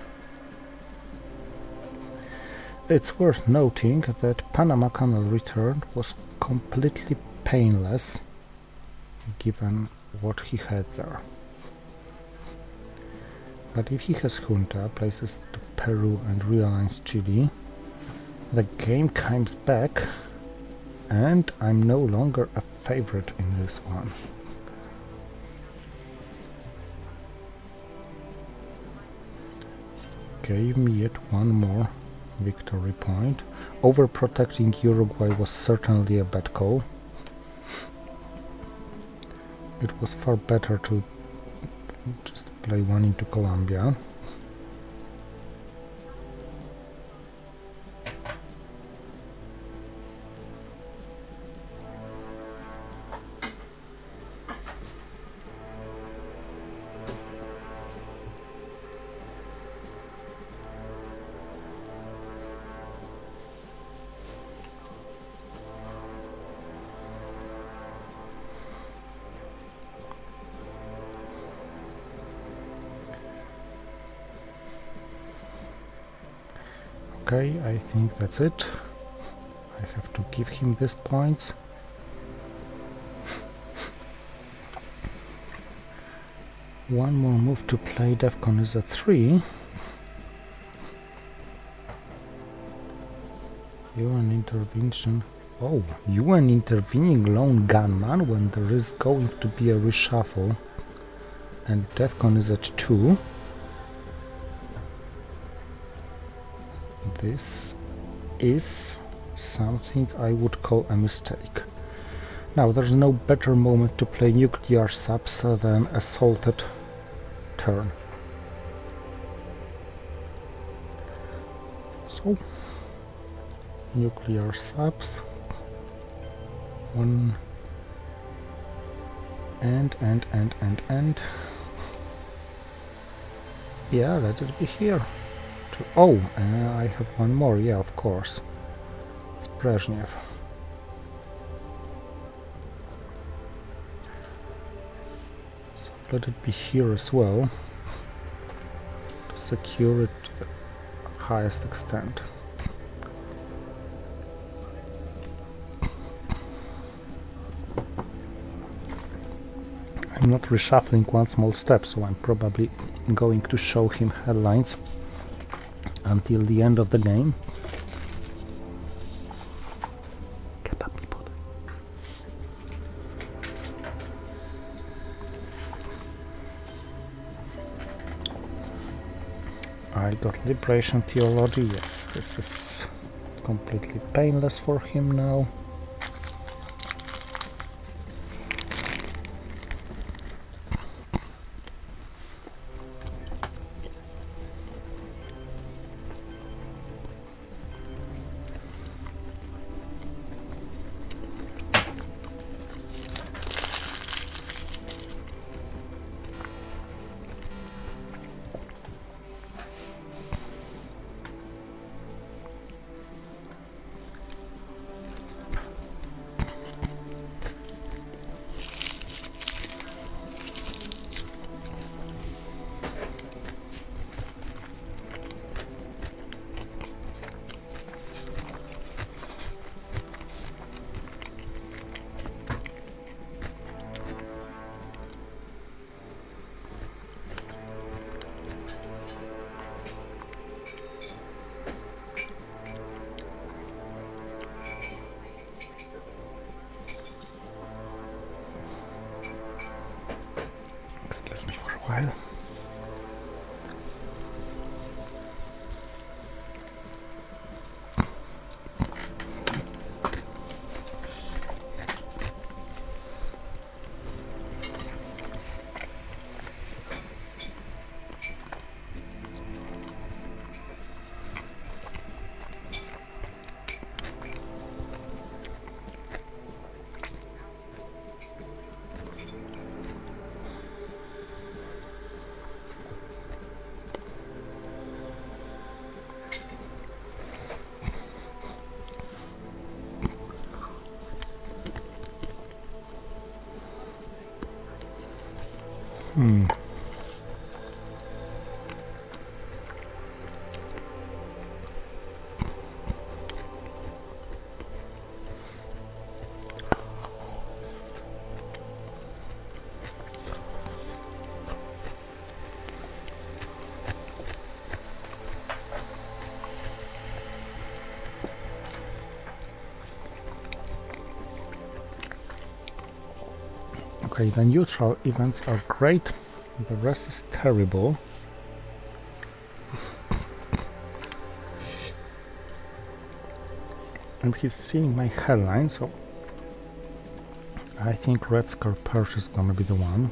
It's worth noting that Panama Canal return was completely painless given what he had there. But if he has junta, places to Peru and realigns Chile, the game comes back and I'm no longer a favorite in this one. gave me yet one more victory point. Overprotecting Uruguay was certainly a bad call. It was far better to just play one into Colombia. Okay, I think that's it. I have to give him these points. One more move to play. DEFCON is a 3. UN intervention. Oh, UN intervening lone gunman when there is going to be a reshuffle. And DEFCON is at 2. This is something I would call a mistake. Now, there's no better moment to play nuclear subs than a salted turn. So, nuclear subs. One and. Yeah, let it be here. Oh, I have one more, yeah, of course. It's Brezhnev. So let it be here as well, to secure it to the highest extent. I'm not reshuffling one small step, so I'm probably going to show him headlines until the end of the game. I got Liberation Theology. Yes, this is completely painless for him now. Excuse me for a while. Okay, the neutral events are great, the rest is terrible. and he's seeing my hairline, so I think Red Scar Perch is gonna be the one.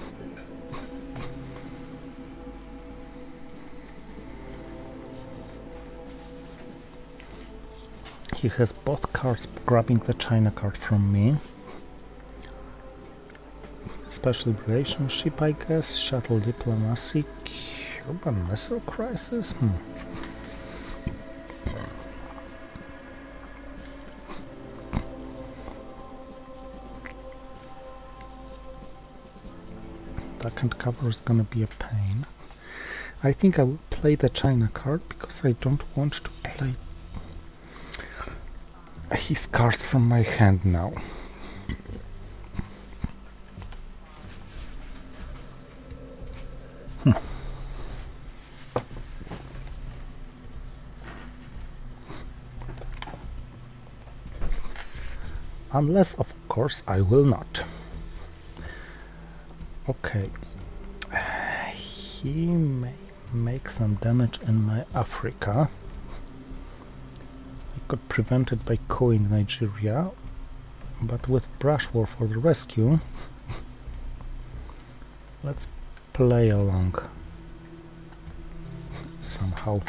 He has both cards grabbing the China card from me. Special relationship, I guess. Shuttle diplomacy. Cuban Missile Crisis? Second cover is gonna be a pain. I think I will play the China card because I don't want to play his cards from my hand now. Unless, of course, I will not. Okay. He may make some damage in my Africa. I could prevent it by cooing Nigeria, but with Brush War for the rescue, let's play along somehow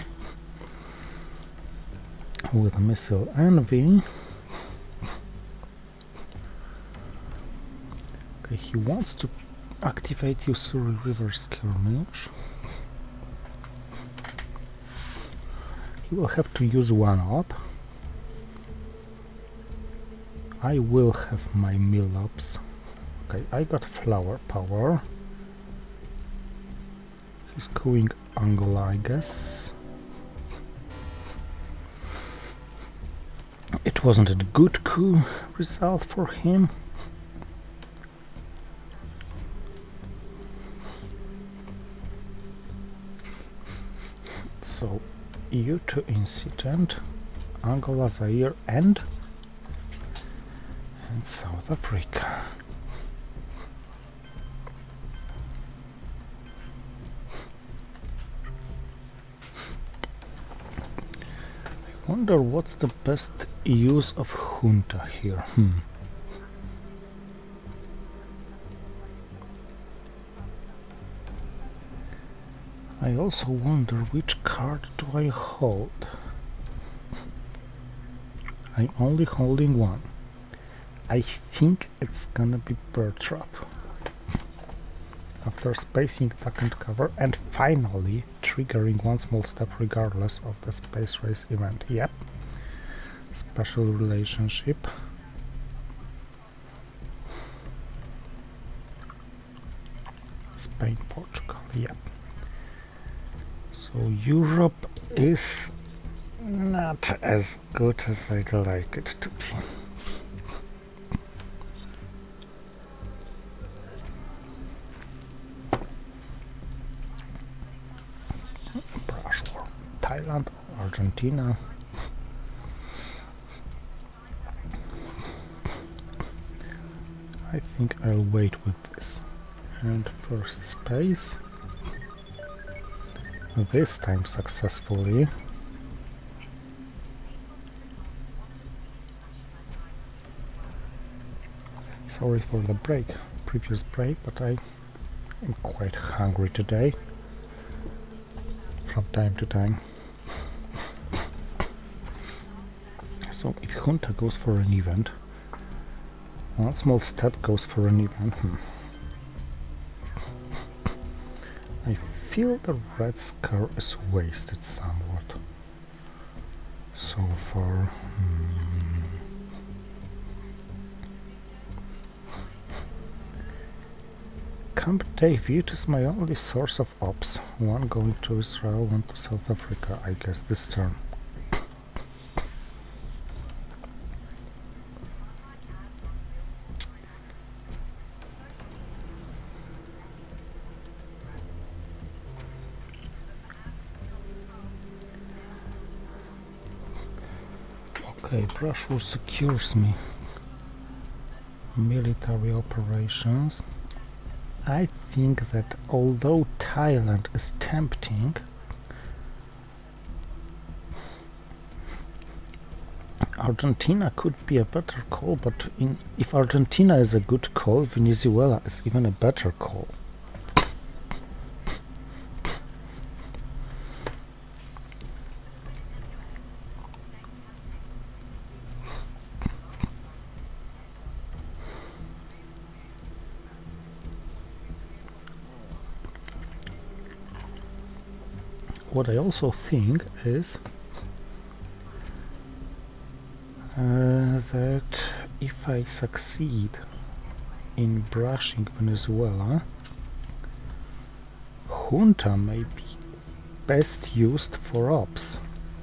with Missile Envy. Okay, he wants to activate Usuri River Skirmish. He will have to use one up. I will have my Mill-ups. Okay, I got Flower Power. He's cooing Angola, I guess. It wasn't a good coup result for him. So, U2 incident, Angola, Zaire, and South Africa. I wonder what's the best use of junta here. I also wonder which card do I hold. I'm only holding one. I think it's gonna be Bird Trap. After spacing duck and cover and finally triggering one small step regardless of the space race event. Yep. Special relationship. Spain, Portugal, yep. So Europe is not as good as I'd like it to be. Brush War. Thailand, Argentina. I think I'll wait with this. And first space. This time successfully. Sorry for the previous break, but I am quite hungry today from time to time. So if junta goes for an event, one small step goes for an event. I feel the Red Scar is wasted somewhat so far. Camp David is my only source of ops. One going to Israel, one to South Africa, I guess, this turn. Okay, Brush War secures me. Military operations. I think that although Thailand is tempting, Argentina could be a better call, but if Argentina is a good call, Venezuela is even a better call. What I also think is that if I succeed in brushing Venezuela, junta may be best used for ops.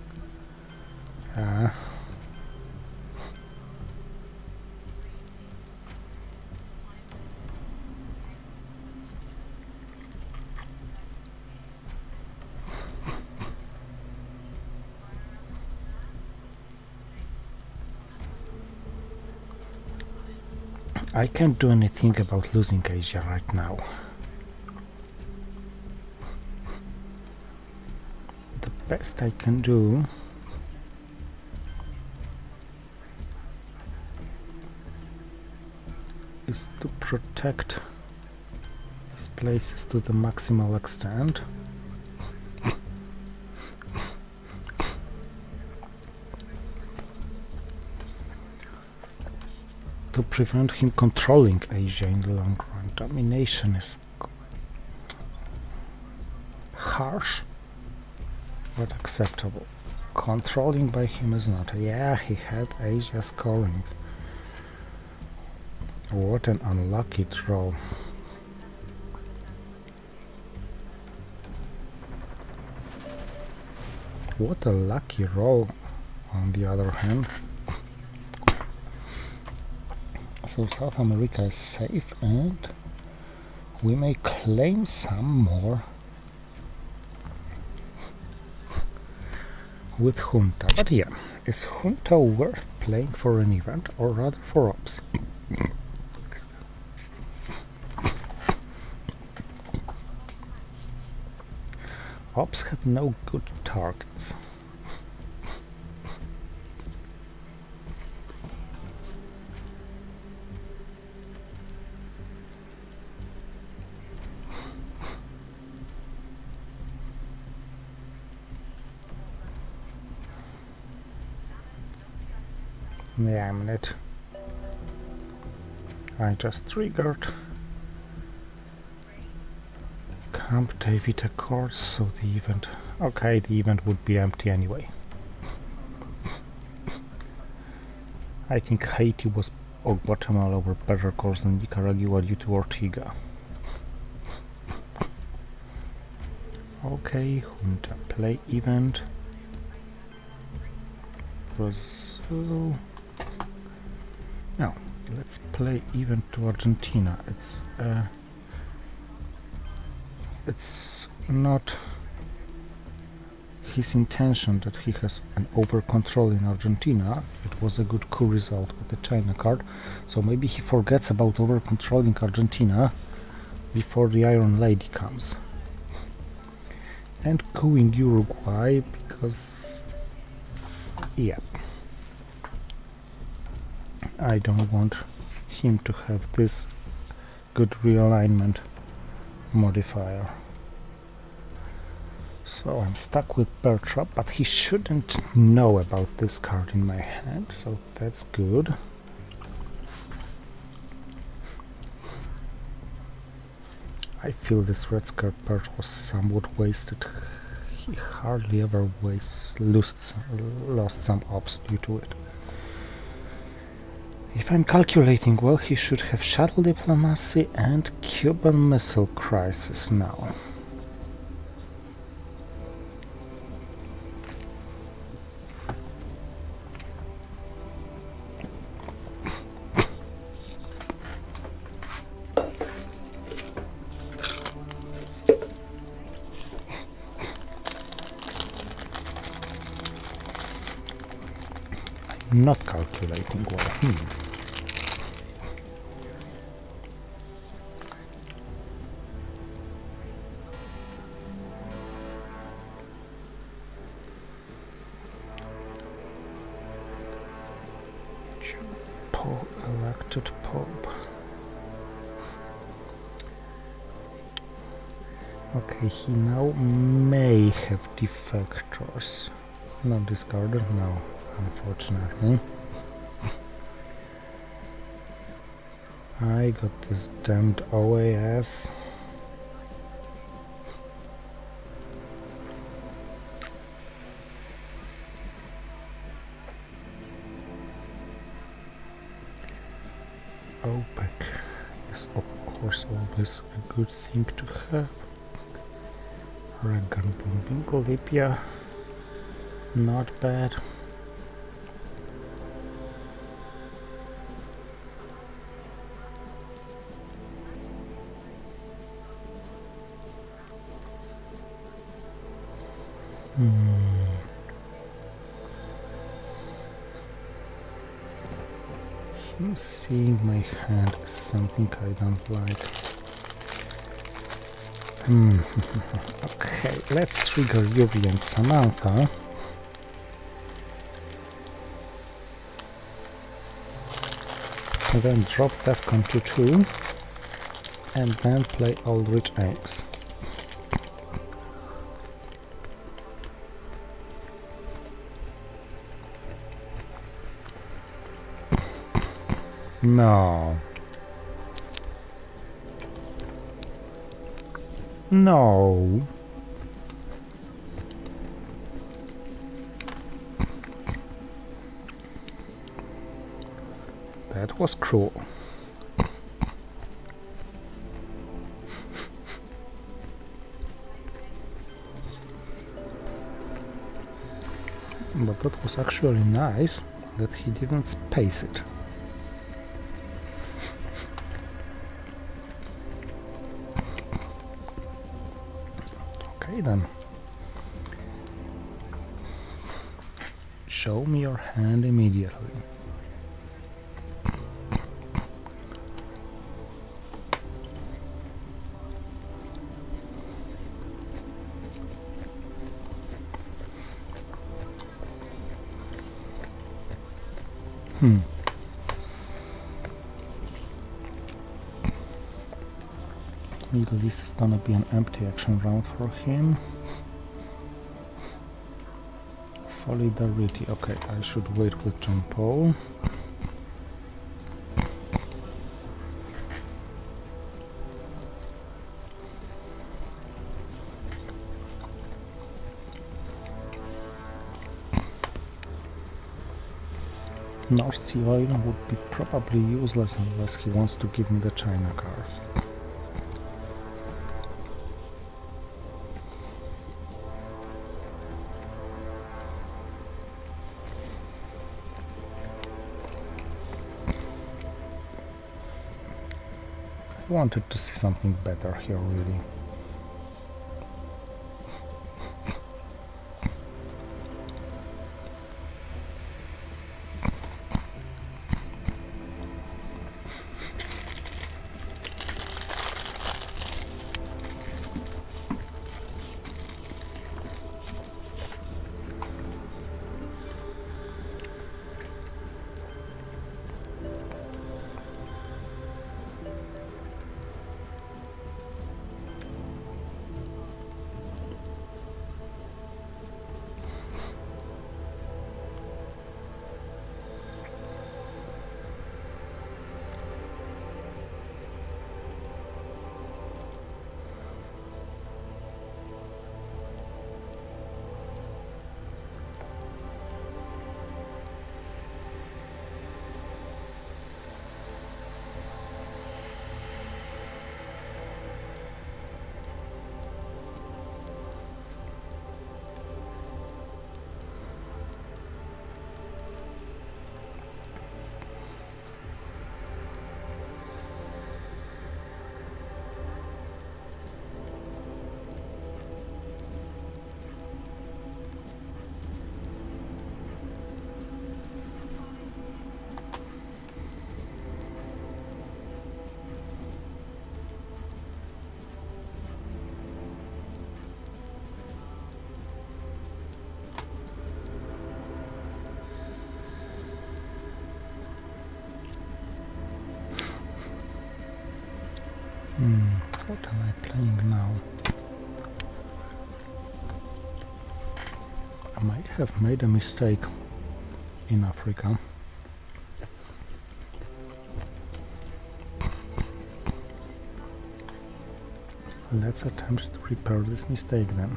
I can't do anything about losing Asia right now. The best I can do is to protect these places to the maximal extent. To prevent him controlling Asia in the long run. Domination is harsh, but acceptable. Controlling by him is not. Yeah, he had Asia scoring. What an unlucky draw. What a lucky roll, on the other hand. So South America is safe, and we may claim some more with junta. But yeah, is junta worth playing for an event or rather for ops? Ops have no good targets. Yeah, I'm it. I just triggered Camp David Accords, so the event... Okay, the event would be empty anyway. I think Haiti was or Guatemala were better calls than Nicaragua due to Ortega. Okay, junta play event. Brazil. Now, let's play event to Argentina. It's not his intention that he has an over control in Argentina. It was a good coup result with the China card, so maybe he forgets about over controlling Argentina before the Iron Lady comes. And coupping Uruguay because... yeah. I don't want him to have this good realignment modifier. So I'm stuck with Bertrap, but he shouldn't know about this card in my hand, so that's good. I feel this red skirt perch was somewhat wasted. He hardly ever lost some ops due to it. If I'm calculating well, he should have shuttle diplomacy and Cuban Missile Crisis now. I'm not calculating well. elected Pope. Okay, he now may have defectors. Not discarded? No, unfortunately. I got this damned OAS. OPEC is of course always a good thing to have. Reagan bombing Libya, not bad. Him seeing my hand is something I don't like. Okay, let's trigger Yuvi and Samantha. And then drop Defcon 2-2 and then play Aldrich Ames. No. No. That was cruel. But that was actually nice that he didn't space it. Okay then. Show me your hand immediately. Middle East is gonna be an empty action round for him. Solidarity. Okay, I should wait with John Paul. North Sea Oil would be probably useless unless he wants to give me the China car. I wanted to see something better here, really. What am I playing now? I might have made a mistake in Africa. Let's attempt to repair this mistake then.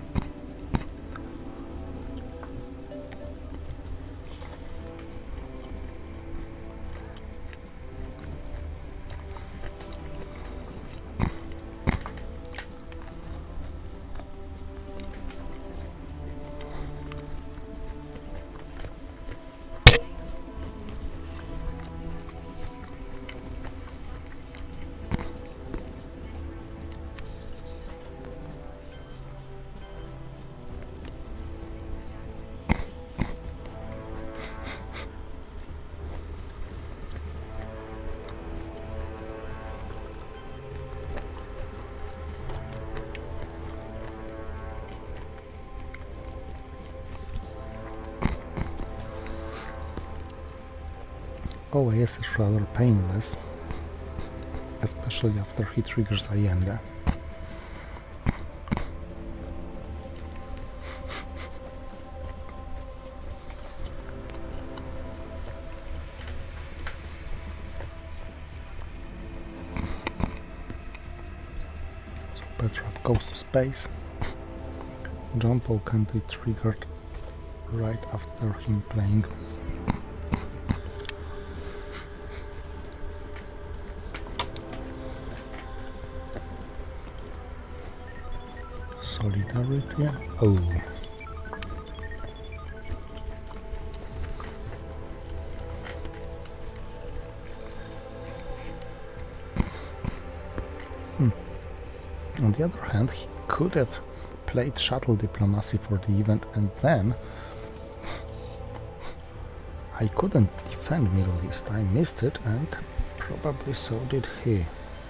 OAS is rather painless, especially after he triggers Allende. So Petrap goes to space. John Paul can be triggered right after him playing. Solidarity. Oh. On the other hand, he could have played shuttle diplomacy for the event, and then I couldn't defend Middle East. I missed it, and probably so did he.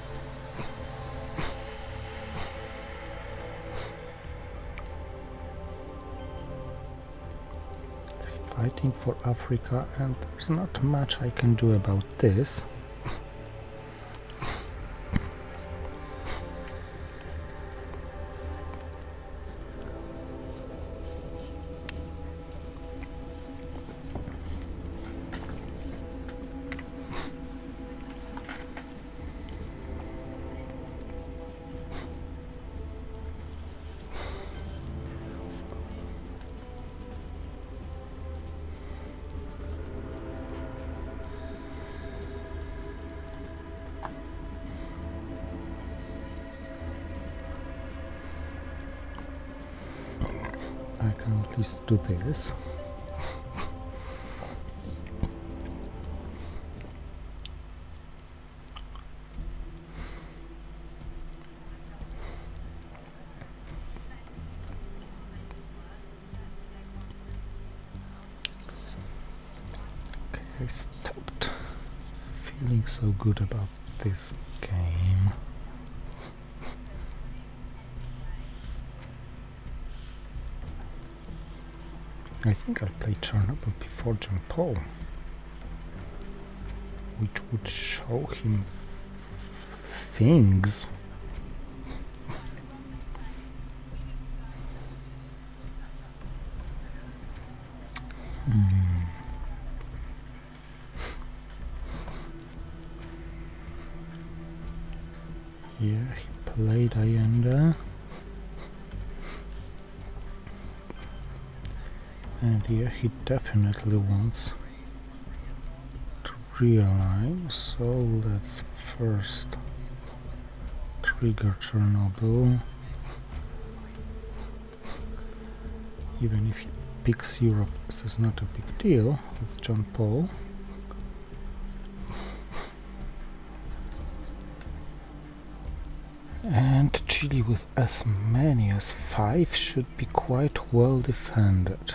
Fighting for Africa, and there's not much I can do about this. I can at least do this. Okay, I stopped feeling so good about this game. I think I'll play Chernobyl before John Paul, which would show him things. Yeah, he played Allende. And yeah, he definitely wants to realign, so let's first trigger Chernobyl. Even if he picks Europe, this is not a big deal with John Paul. And Chile with as many as 5 should be quite well defended.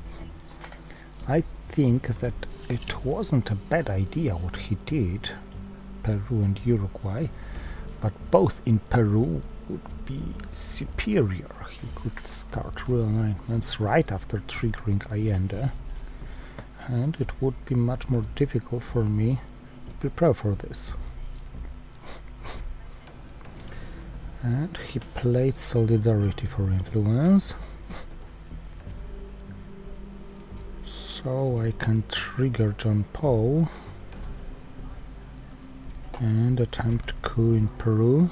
I think that it wasn't a bad idea what he did, Peru and Uruguay, but both in Peru would be superior. He could start realignments right after triggering Allende, and it would be much more difficult for me to prepare for this. And he played Solidarity for influence. So I can trigger John Paul and attempt coup in Peru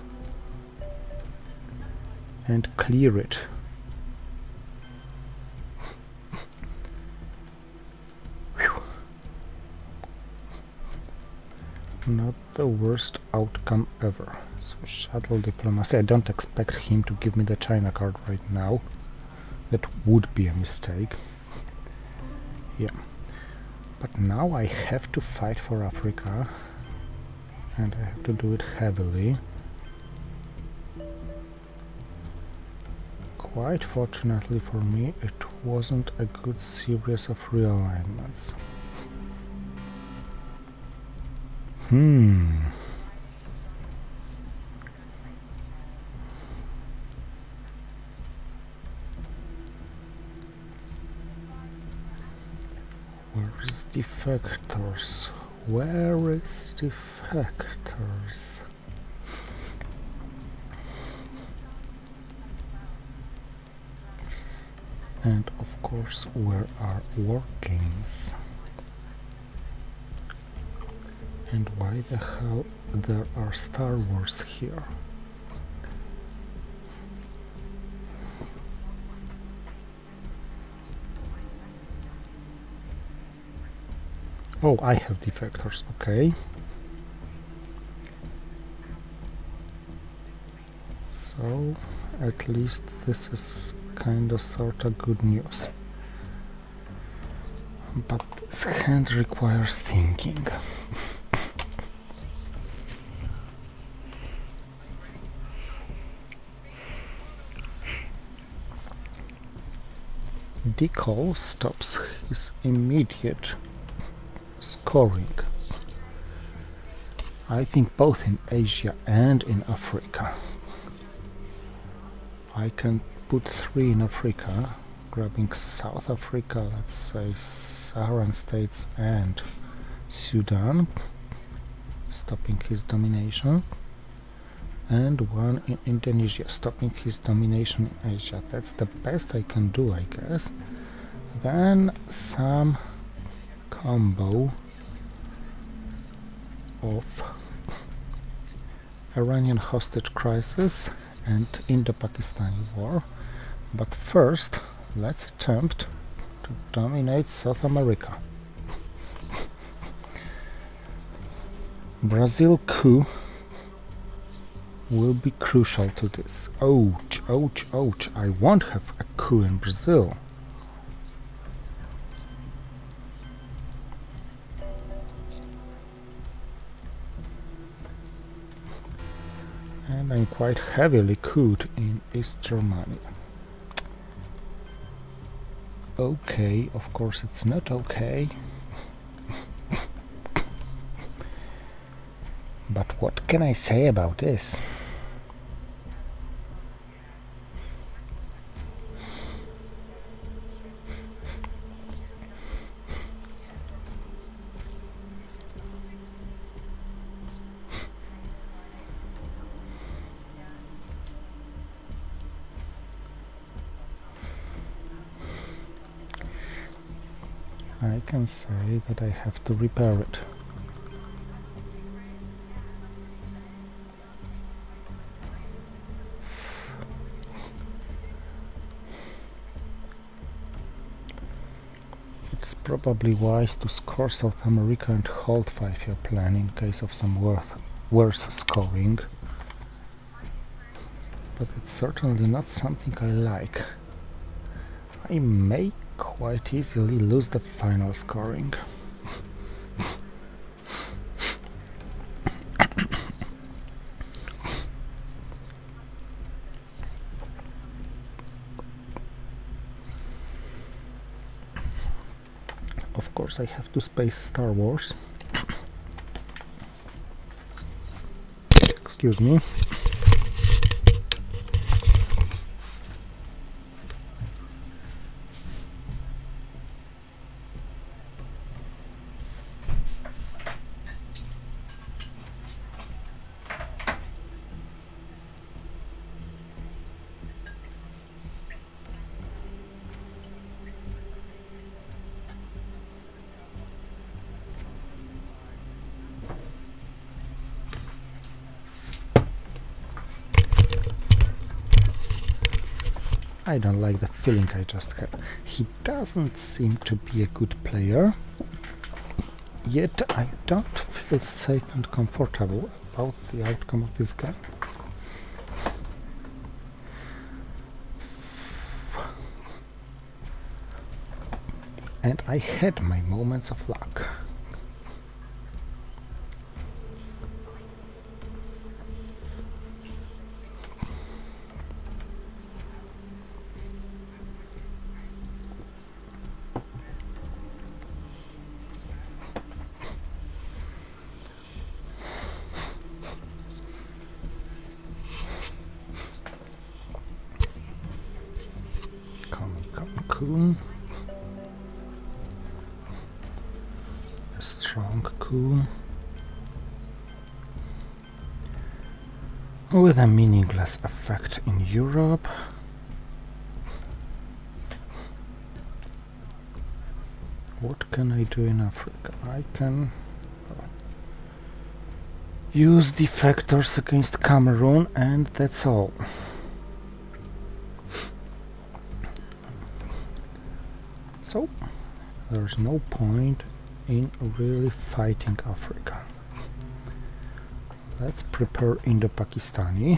and clear it. Not the worst outcome ever. So shuttle diplomacy. I don't expect him to give me the China card right now. That would be a mistake. Yeah. But now I have to fight for Africa. And I have to do it heavily. Quite fortunately for me, it wasn't a good series of realignments. Where's defectors? Where is defectors? And of course, where are war games? And why the hell there are Star Wars here? Oh, I have defectors, okay. So, at least this is kinda sorta good news. But this hand requires thinking. Decall stops his immediate scoring. I think both in Asia and in Africa. I can put 3 in Africa, grabbing South Africa, let's say Saharan states and Sudan, stopping his domination, and 1 in Indonesia, stopping his domination in Asia. That's the best I can do, I guess. Then some combo of Iranian hostage crisis and Indo-Pakistani war. But first, let's attempt to dominate South America. Brazil coup will be crucial to this. Ouch, ouch, ouch. I won't have a coup in Brazil. And I'm quite heavily couped in East Germany. Okay, of course it's not okay. But what can I say about this? I can say that I have to repair it. It's probably wise to score South America and hold 5-year plan in case of some worse scoring. But it's certainly not something I like. I may quite easily lose the final scoring. Of course I have to space Star Wars. Excuse me. I don't like the feeling I just had. He doesn't seem to be a good player, yet I don't feel safe and comfortable about the outcome of this game. And I had my moments of luck. Coon. A strong coon with a meaningless effect in Europe. What can I do in Africa? I can use defectors against Cameroon, and that's all. So there's no point in really fighting Africa. Let's prepare Indo-Pakistani.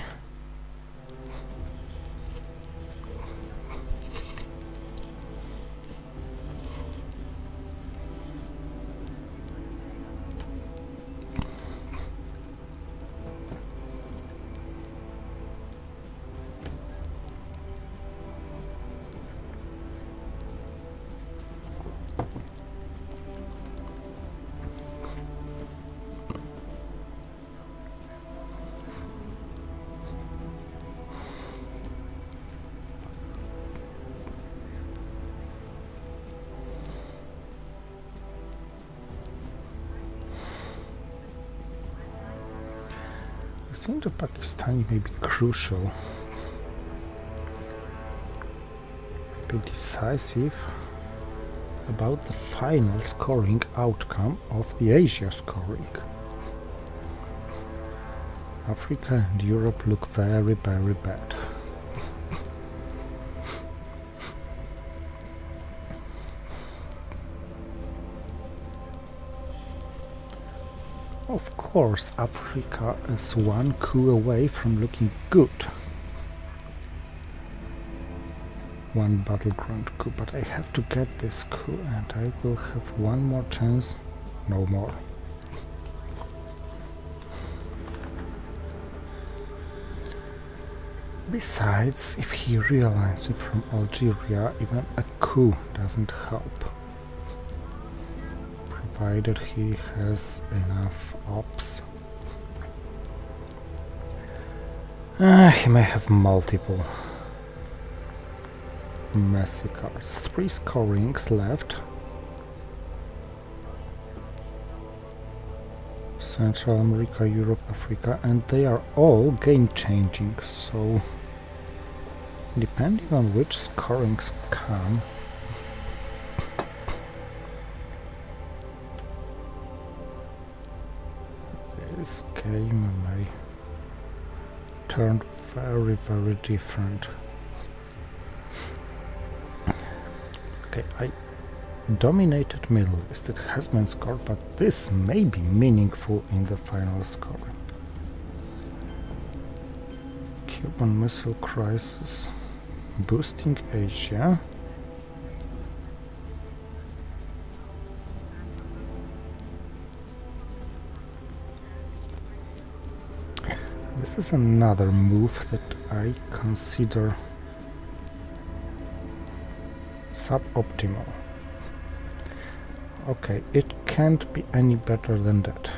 I think the Pakistani may be crucial, be decisive about the final scoring outcome of the Asia scoring. Africa and Europe look very, very bad. Of course, Africa is one coup away from looking good. One battleground coup, but I have to get this coup and I will have one more chance, no more. Besides, if he realigns me from Algeria, even a coup doesn't help. Provided he has enough ops. He may have multiple messy cards. 3 scorings left. Central America, Europe, Africa, and they are all game-changing, so depending on which scorings come, this game may turn very, very different. Okay, I dominated Middle East. It has been scored, but this may be meaningful in the final scoring. Cuban Missile Crisis, boosting Asia. This is another move that I consider suboptimal. Okay, it can't be any better than that.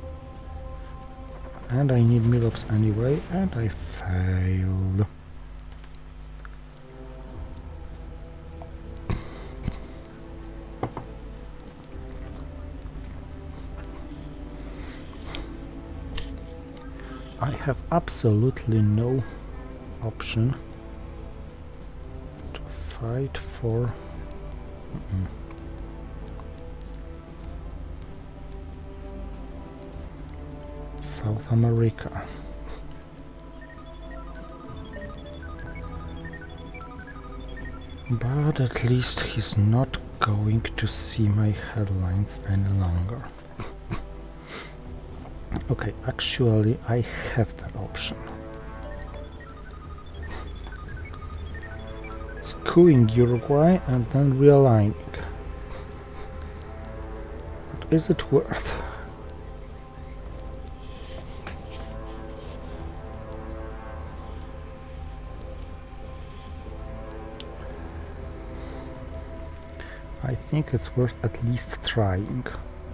And I need Milops anyway, and I failed. I have absolutely no option to fight for... South America. But at least he's not going to see my headlines any longer. Okay, actually I have that option. It's cooing Uruguay and then realigning. But is it worth? I think it's worth at least trying.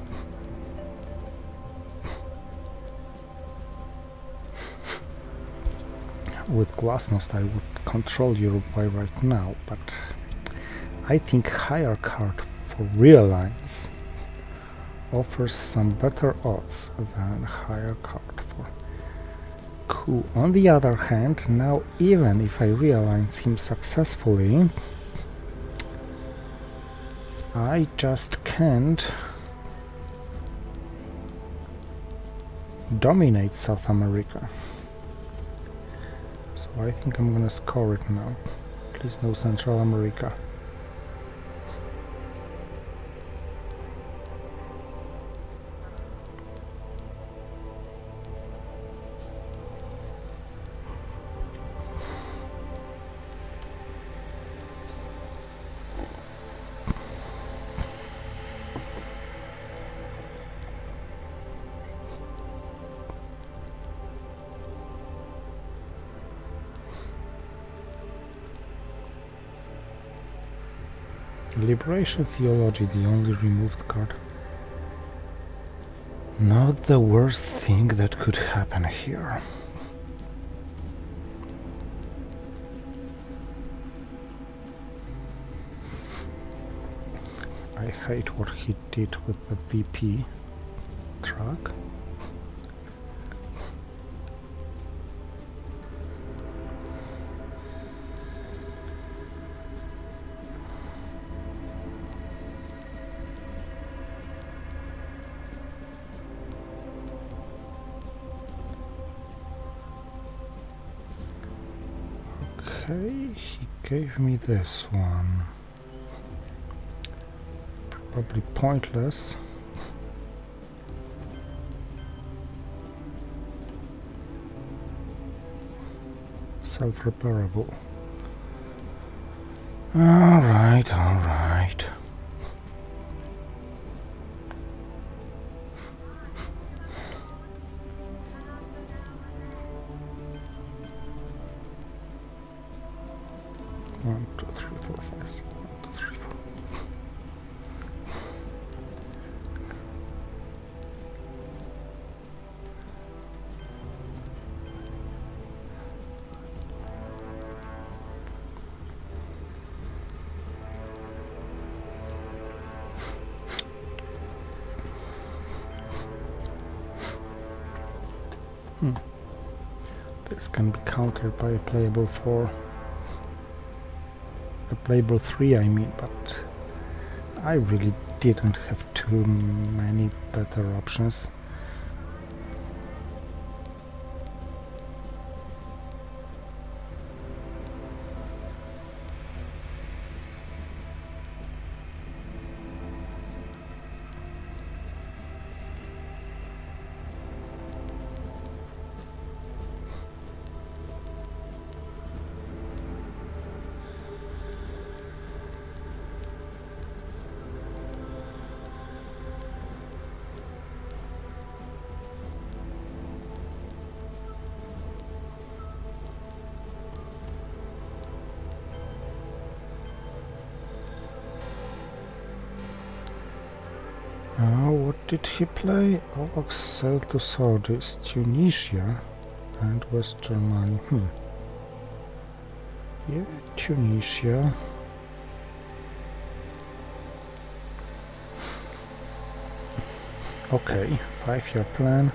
With Glasnost I would control Uruguay right now, but I think higher card for realigns offers some better odds than higher card for coup. On the other hand, now even if I realign him successfully, I just can't dominate South America. So I think I'm gonna score it now. Please no Central America. Liberation Theology, the only removed card. Not the worst thing that could happen here. I hate what he did with the VP track. Okay, he gave me this one. Probably pointless. Self-repairable. Alright, alright. One, two, three, four, five, six, 1, 2, 3, 4. This can be countered by a playable 4. A playable 3, I mean, but I really didn't have too many better options. What did he play? Ox sailed to Sardis, Tunisia and West Germany. Yeah, Tunisia. Okay, 5-year plan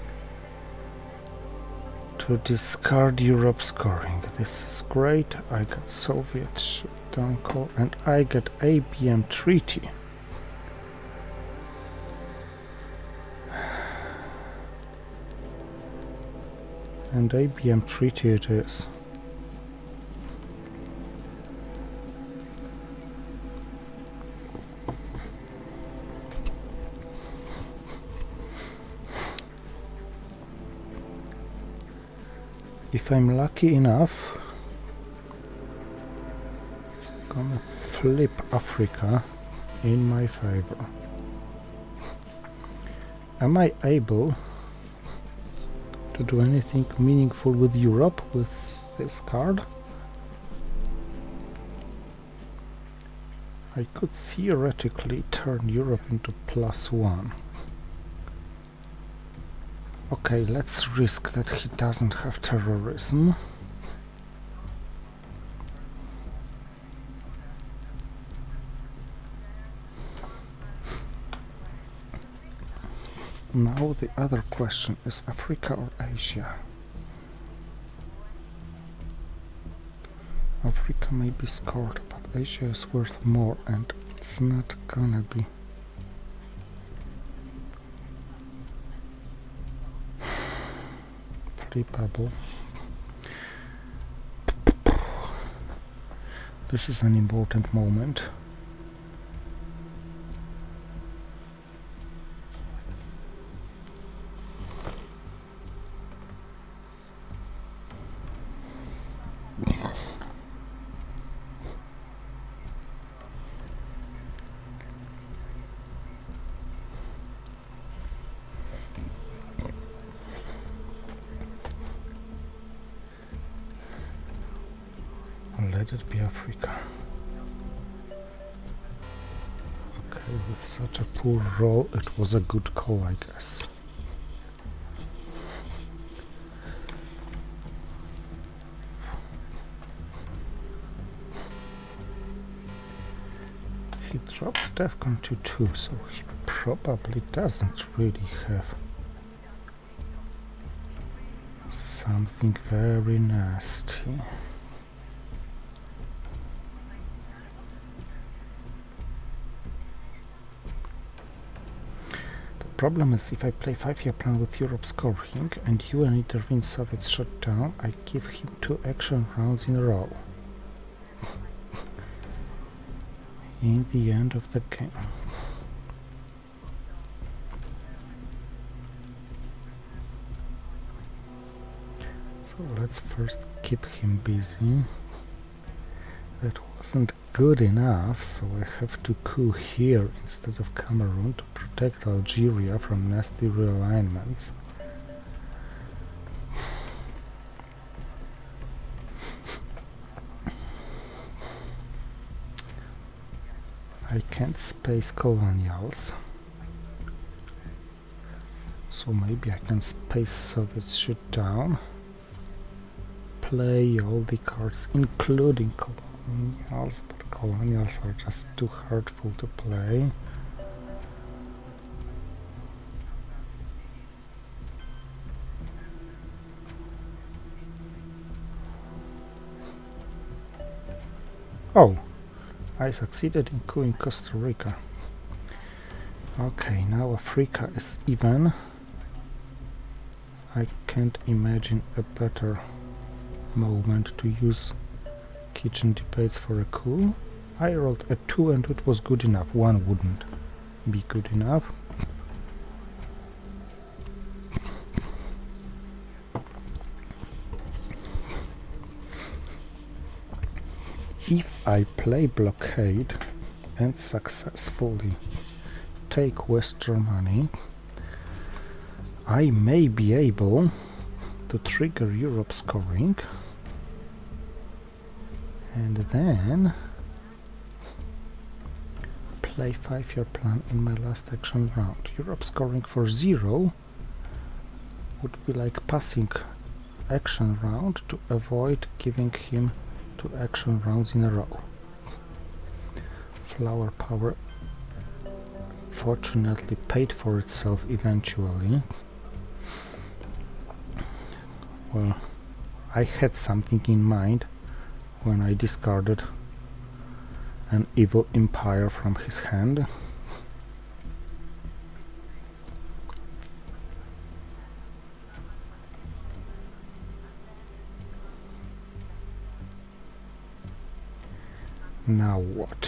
to discard Europe scoring. This is great. I got Soviet shutdown call and I get ABM treaty. And ABM treaty it is. If I'm lucky enough, it's gonna flip Africa in my favor. Am I able to do anything meaningful with Europe with this card? I could theoretically turn Europe into +1. Okay, let's risk that he doesn't have terrorism. Now the other question is Africa or Asia? Africa may be scored, but Asia is worth more and it's not gonna be flippable. This is an important moment. Let it be Africa. Okay, with such a poor roll, it was a good call, I guess. He dropped DEFCON to 2, so he probably doesn't really have something very nasty. Problem is, if I play 5-year plan with Europe scoring and UN intervenes, Soviets shut down, I give him 2 action rounds in a row. In the end of the game. So let's first keep him busy. That wasn't good enough, so I have to coup here instead of Cameroon to protect Algeria from nasty realignments. I can't space colonials, so maybe I can space Soviets shoot down, play all the cards including colonials, but colonials are just too hurtful to play. Oh, I succeeded in cooing Costa Rica. Okay, now Africa is even. I can't imagine a better moment to use kitchen debates for a coup. I rolled a 2 and it was good enough. 1 wouldn't be good enough. If I play blockade and successfully take West Germany, I may be able to trigger Europe scoring and then play 5-year plan in my last action round. Europe scoring for 0 would be like passing action round to avoid giving him 2 action rounds in a row. Flower power fortunately paid for itself eventually. Well, I had something in mind when I discarded an evil empire from his hand. Now what?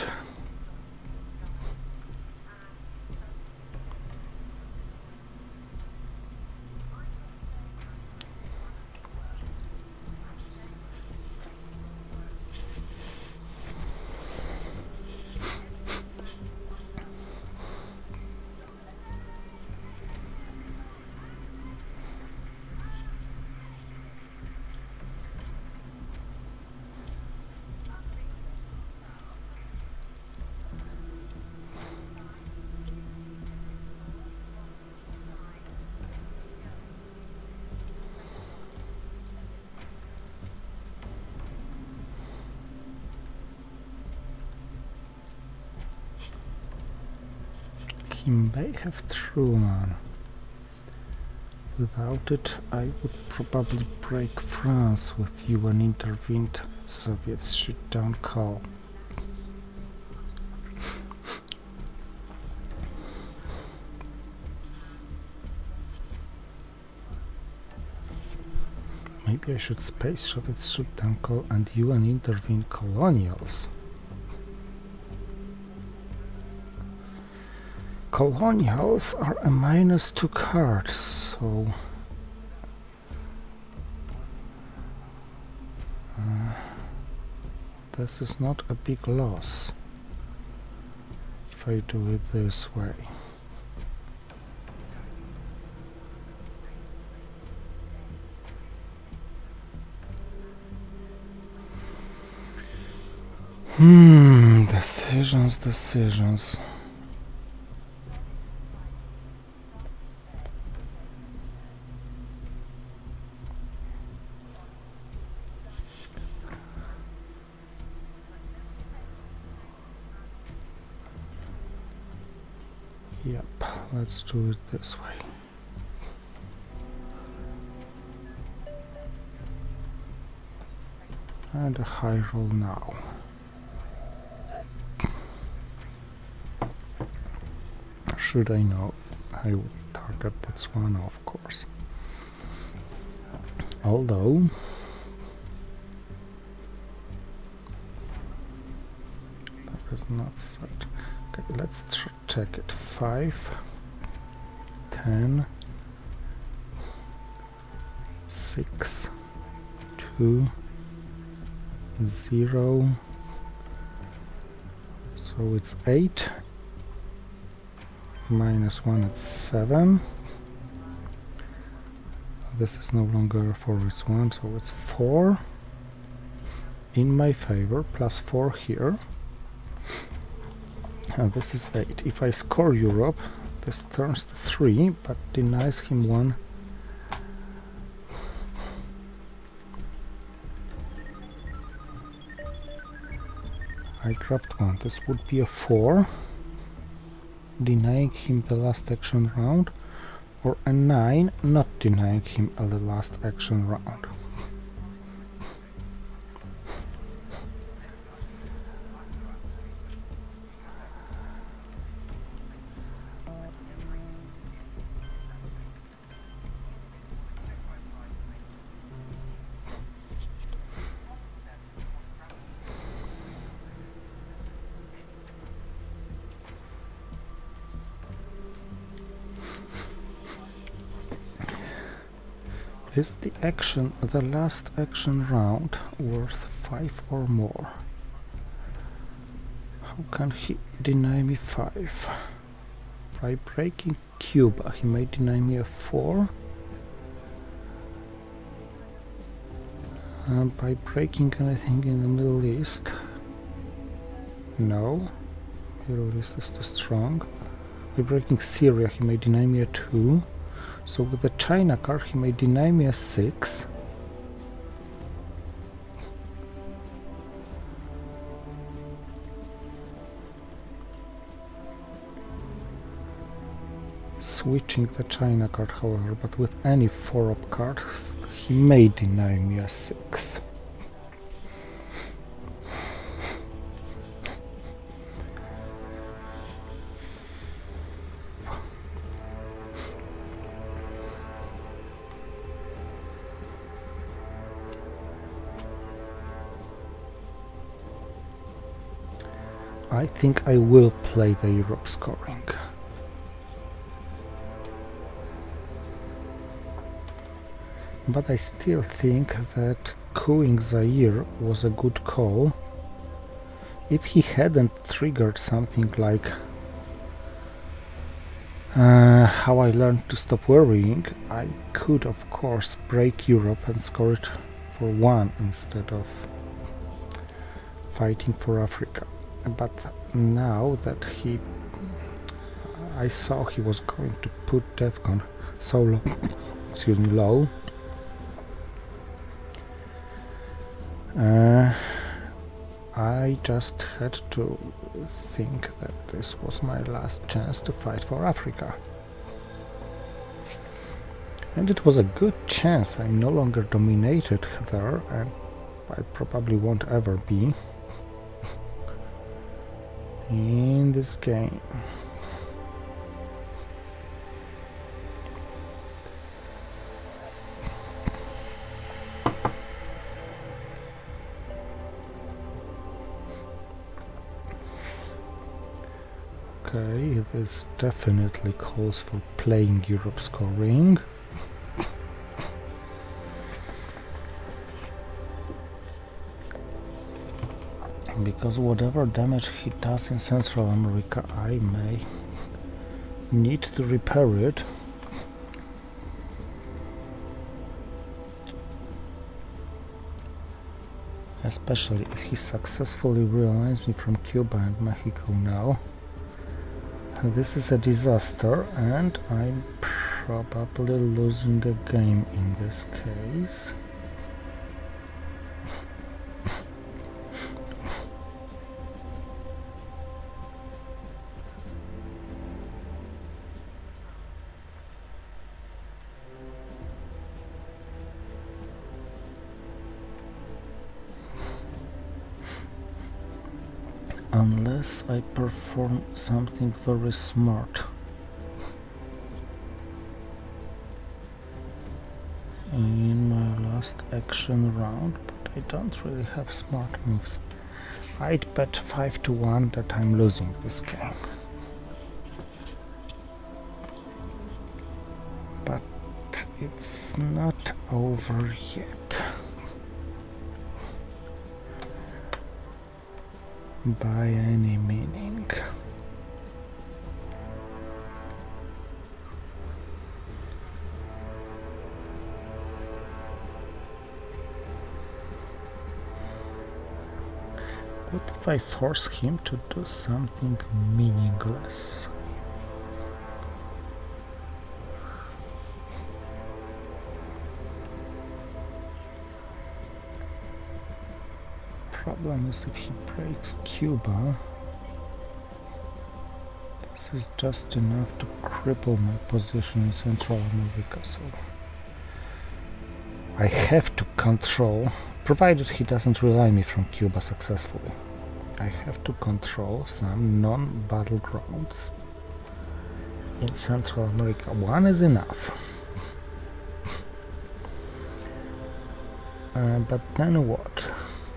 He may have Truman. Without it, I would probably break France with you and intervened Soviets shoot down Call. Maybe I should space Soviets shoot down Call and you and intervene colonials. Colonials are a -2 card, so this is not a big loss if I do it this way. Decisions. Yep, let's do it this way. And a high roll now. Should I know, I would target Botswana, of course. Although that is not set. Okay, let's check it. 5, 10, 6, 2, 0. So it's 8. -1 at 7. This is no longer 4, it's 1, so it's 4 in my favor, plus 4 here. And this is 8. If I score Europe, this turns to 3, but denies him 1. I grabbed 1. This would be a 4. Denying him the last action round, or a 9, not denying him the last action round. Is the last action round worth 5 or more? How can he deny me 5? By breaking Cuba, he may deny me a 4. By breaking anything in the Middle East? No. Middle East is too strong. By breaking Syria, he may deny me a 2. So with the China card, he may deny me a 6. Switching the China card, however, but with any 4-up cards, he may deny me a 6. I think I will play the Europe scoring. But I still think that cooing Zaire was a good call. If he hadn't triggered something like How I Learned to Stop Worrying, I could of course break Europe and score it for 1 instead of fighting for Africa. But now that I saw he was going to put DEFCON so low, excuse me, low, I just had to think that this was my last chance to fight for Africa. And it was a good chance. I'm no longer dominated there, and I probably won't ever be in this game. Okay, this definitely calls for playing Europe scoring. Because whatever damage he does in Central America, I may need to repair it. Especially if he successfully realigns me from Cuba and Mexico now. This is a disaster, and I'm probably losing the game in this case. Unless I perform something very smart in my last action round, but I don't really have smart moves. I'd bet 5-1 that I'm losing this game. But it's not over yet. By any meaning. What if I force him to do something meaningless? Problem is, if he breaks Cuba, this is just enough to cripple my position in Central America, so I have to control, provided he doesn't rely me from Cuba successfully, I have to control some non-battlegrounds in Central America. One is enough. But then what?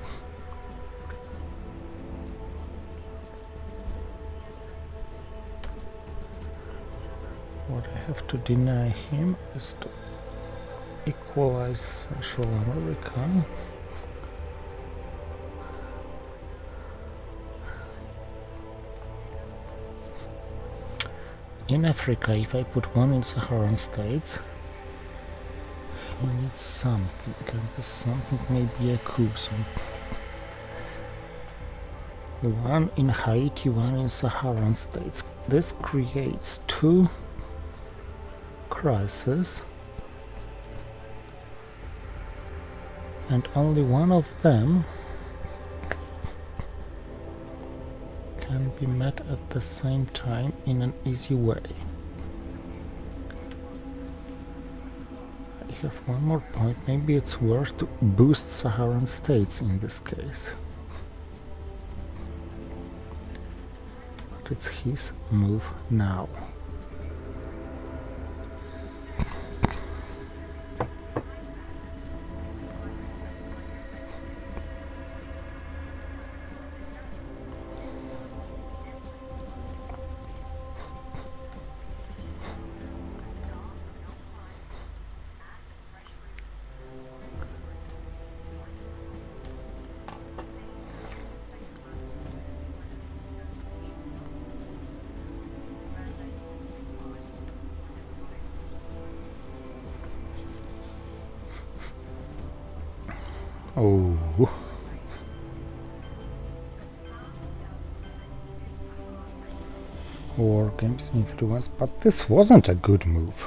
What I have to deny him is to equalize Central America. In Africa, if I put one in Saharan states, he needs something, and this something may be a coup. So one in Haiti, one in Saharan states. This creates two crises, and only one of them can be met at the same time in an easy way. I have one more point. Maybe it's worth to boost Saharan states in this case. But it's his move now. Oh. War games influence, but this wasn't a good move.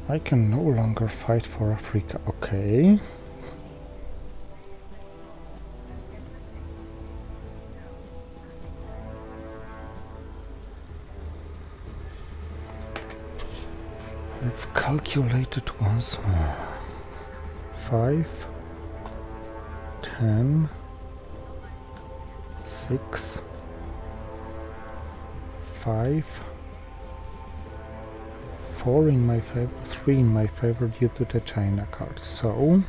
I can no longer fight for Africa. Okay. Let's calculate it once more. 5, 10, 6, 5, 4 in my favor, 3 in my favor due to the China card. So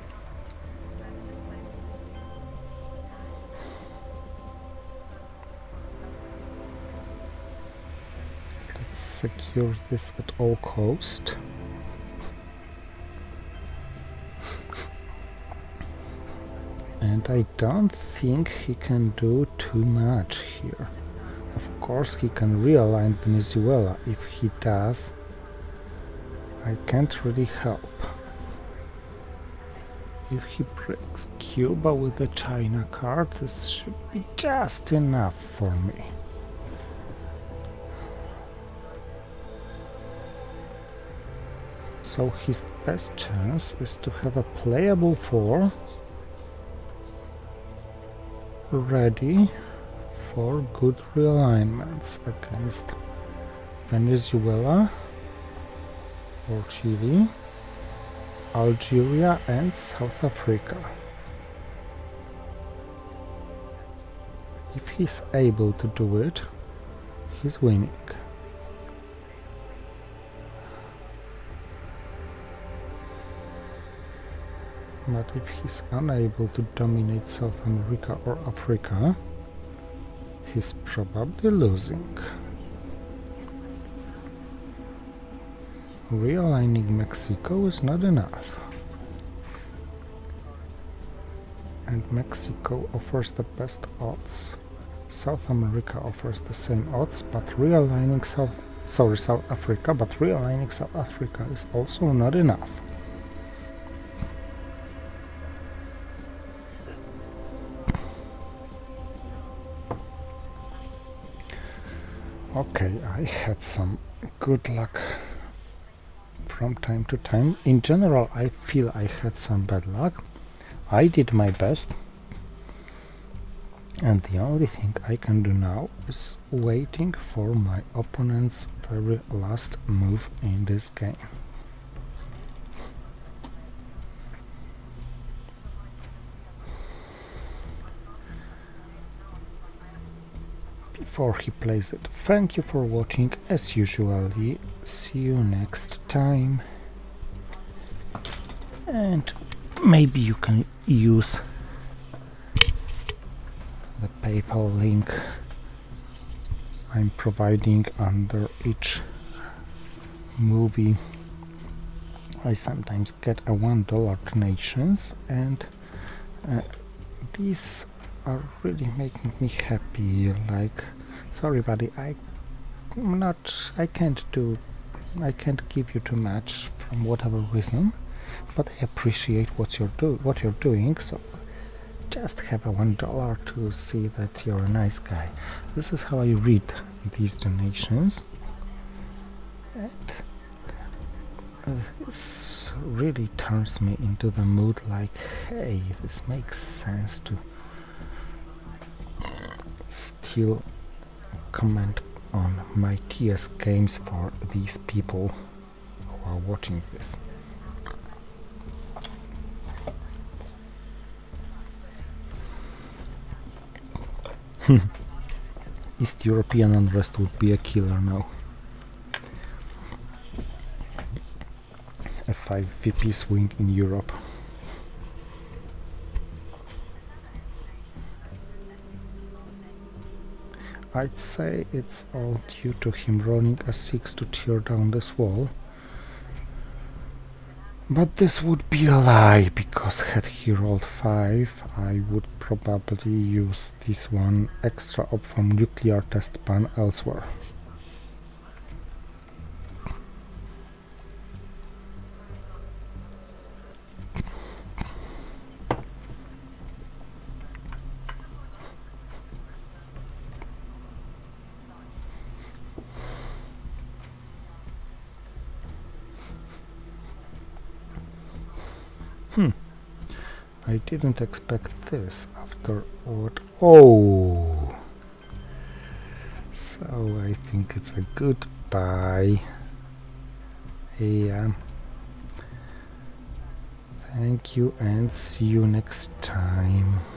let's secure this at all cost. And I don't think he can do too much here. Of course he can realign Venezuela. If he does, I can't really help. If he breaks Cuba with the China card, this should be just enough for me. So his best chance is to have a playable 4 ready for good realignments against Venezuela or Chile, Algeria and South Africa. If he's able to do it, he's winning. But if he's unable to dominate South America or Africa, he's probably losing. Realigning Mexico is not enough. And Mexico offers the best odds. South America offers the same odds, but realigning South Africa, but realigning South Africa is also not enough. Okay, I had some good luck from time to time. In general, I feel I had some bad luck. I did my best, and the only thing I can do now is waiting for my opponent's very last move in this game. Before he plays it, thank you for watching as usually. See you next time, and maybe you can use the PayPal link I'm providing under each movie. I sometimes get a $1 donations, and these are really making me happy. Like, sorry buddy, I can't give you too much from whatever reason, but I appreciate what you're doing, so just have a $1 to see that you're a nice guy. This is how I read these donations, and this really turns me into the mood like, hey, this makes sense to still comment on my TS games for these people who are watching this. East European unrest would be a killer now. A 5 VP swing in Europe. I'd say it's all due to him rolling a 6 to tear down this wall. But this would be a lie, because had he rolled 5, I would probably use this one extra op from nuclear test ban elsewhere. I didn't expect this after what... Oh! So I think it's a goodbye. Yeah. Thank you and see you next time.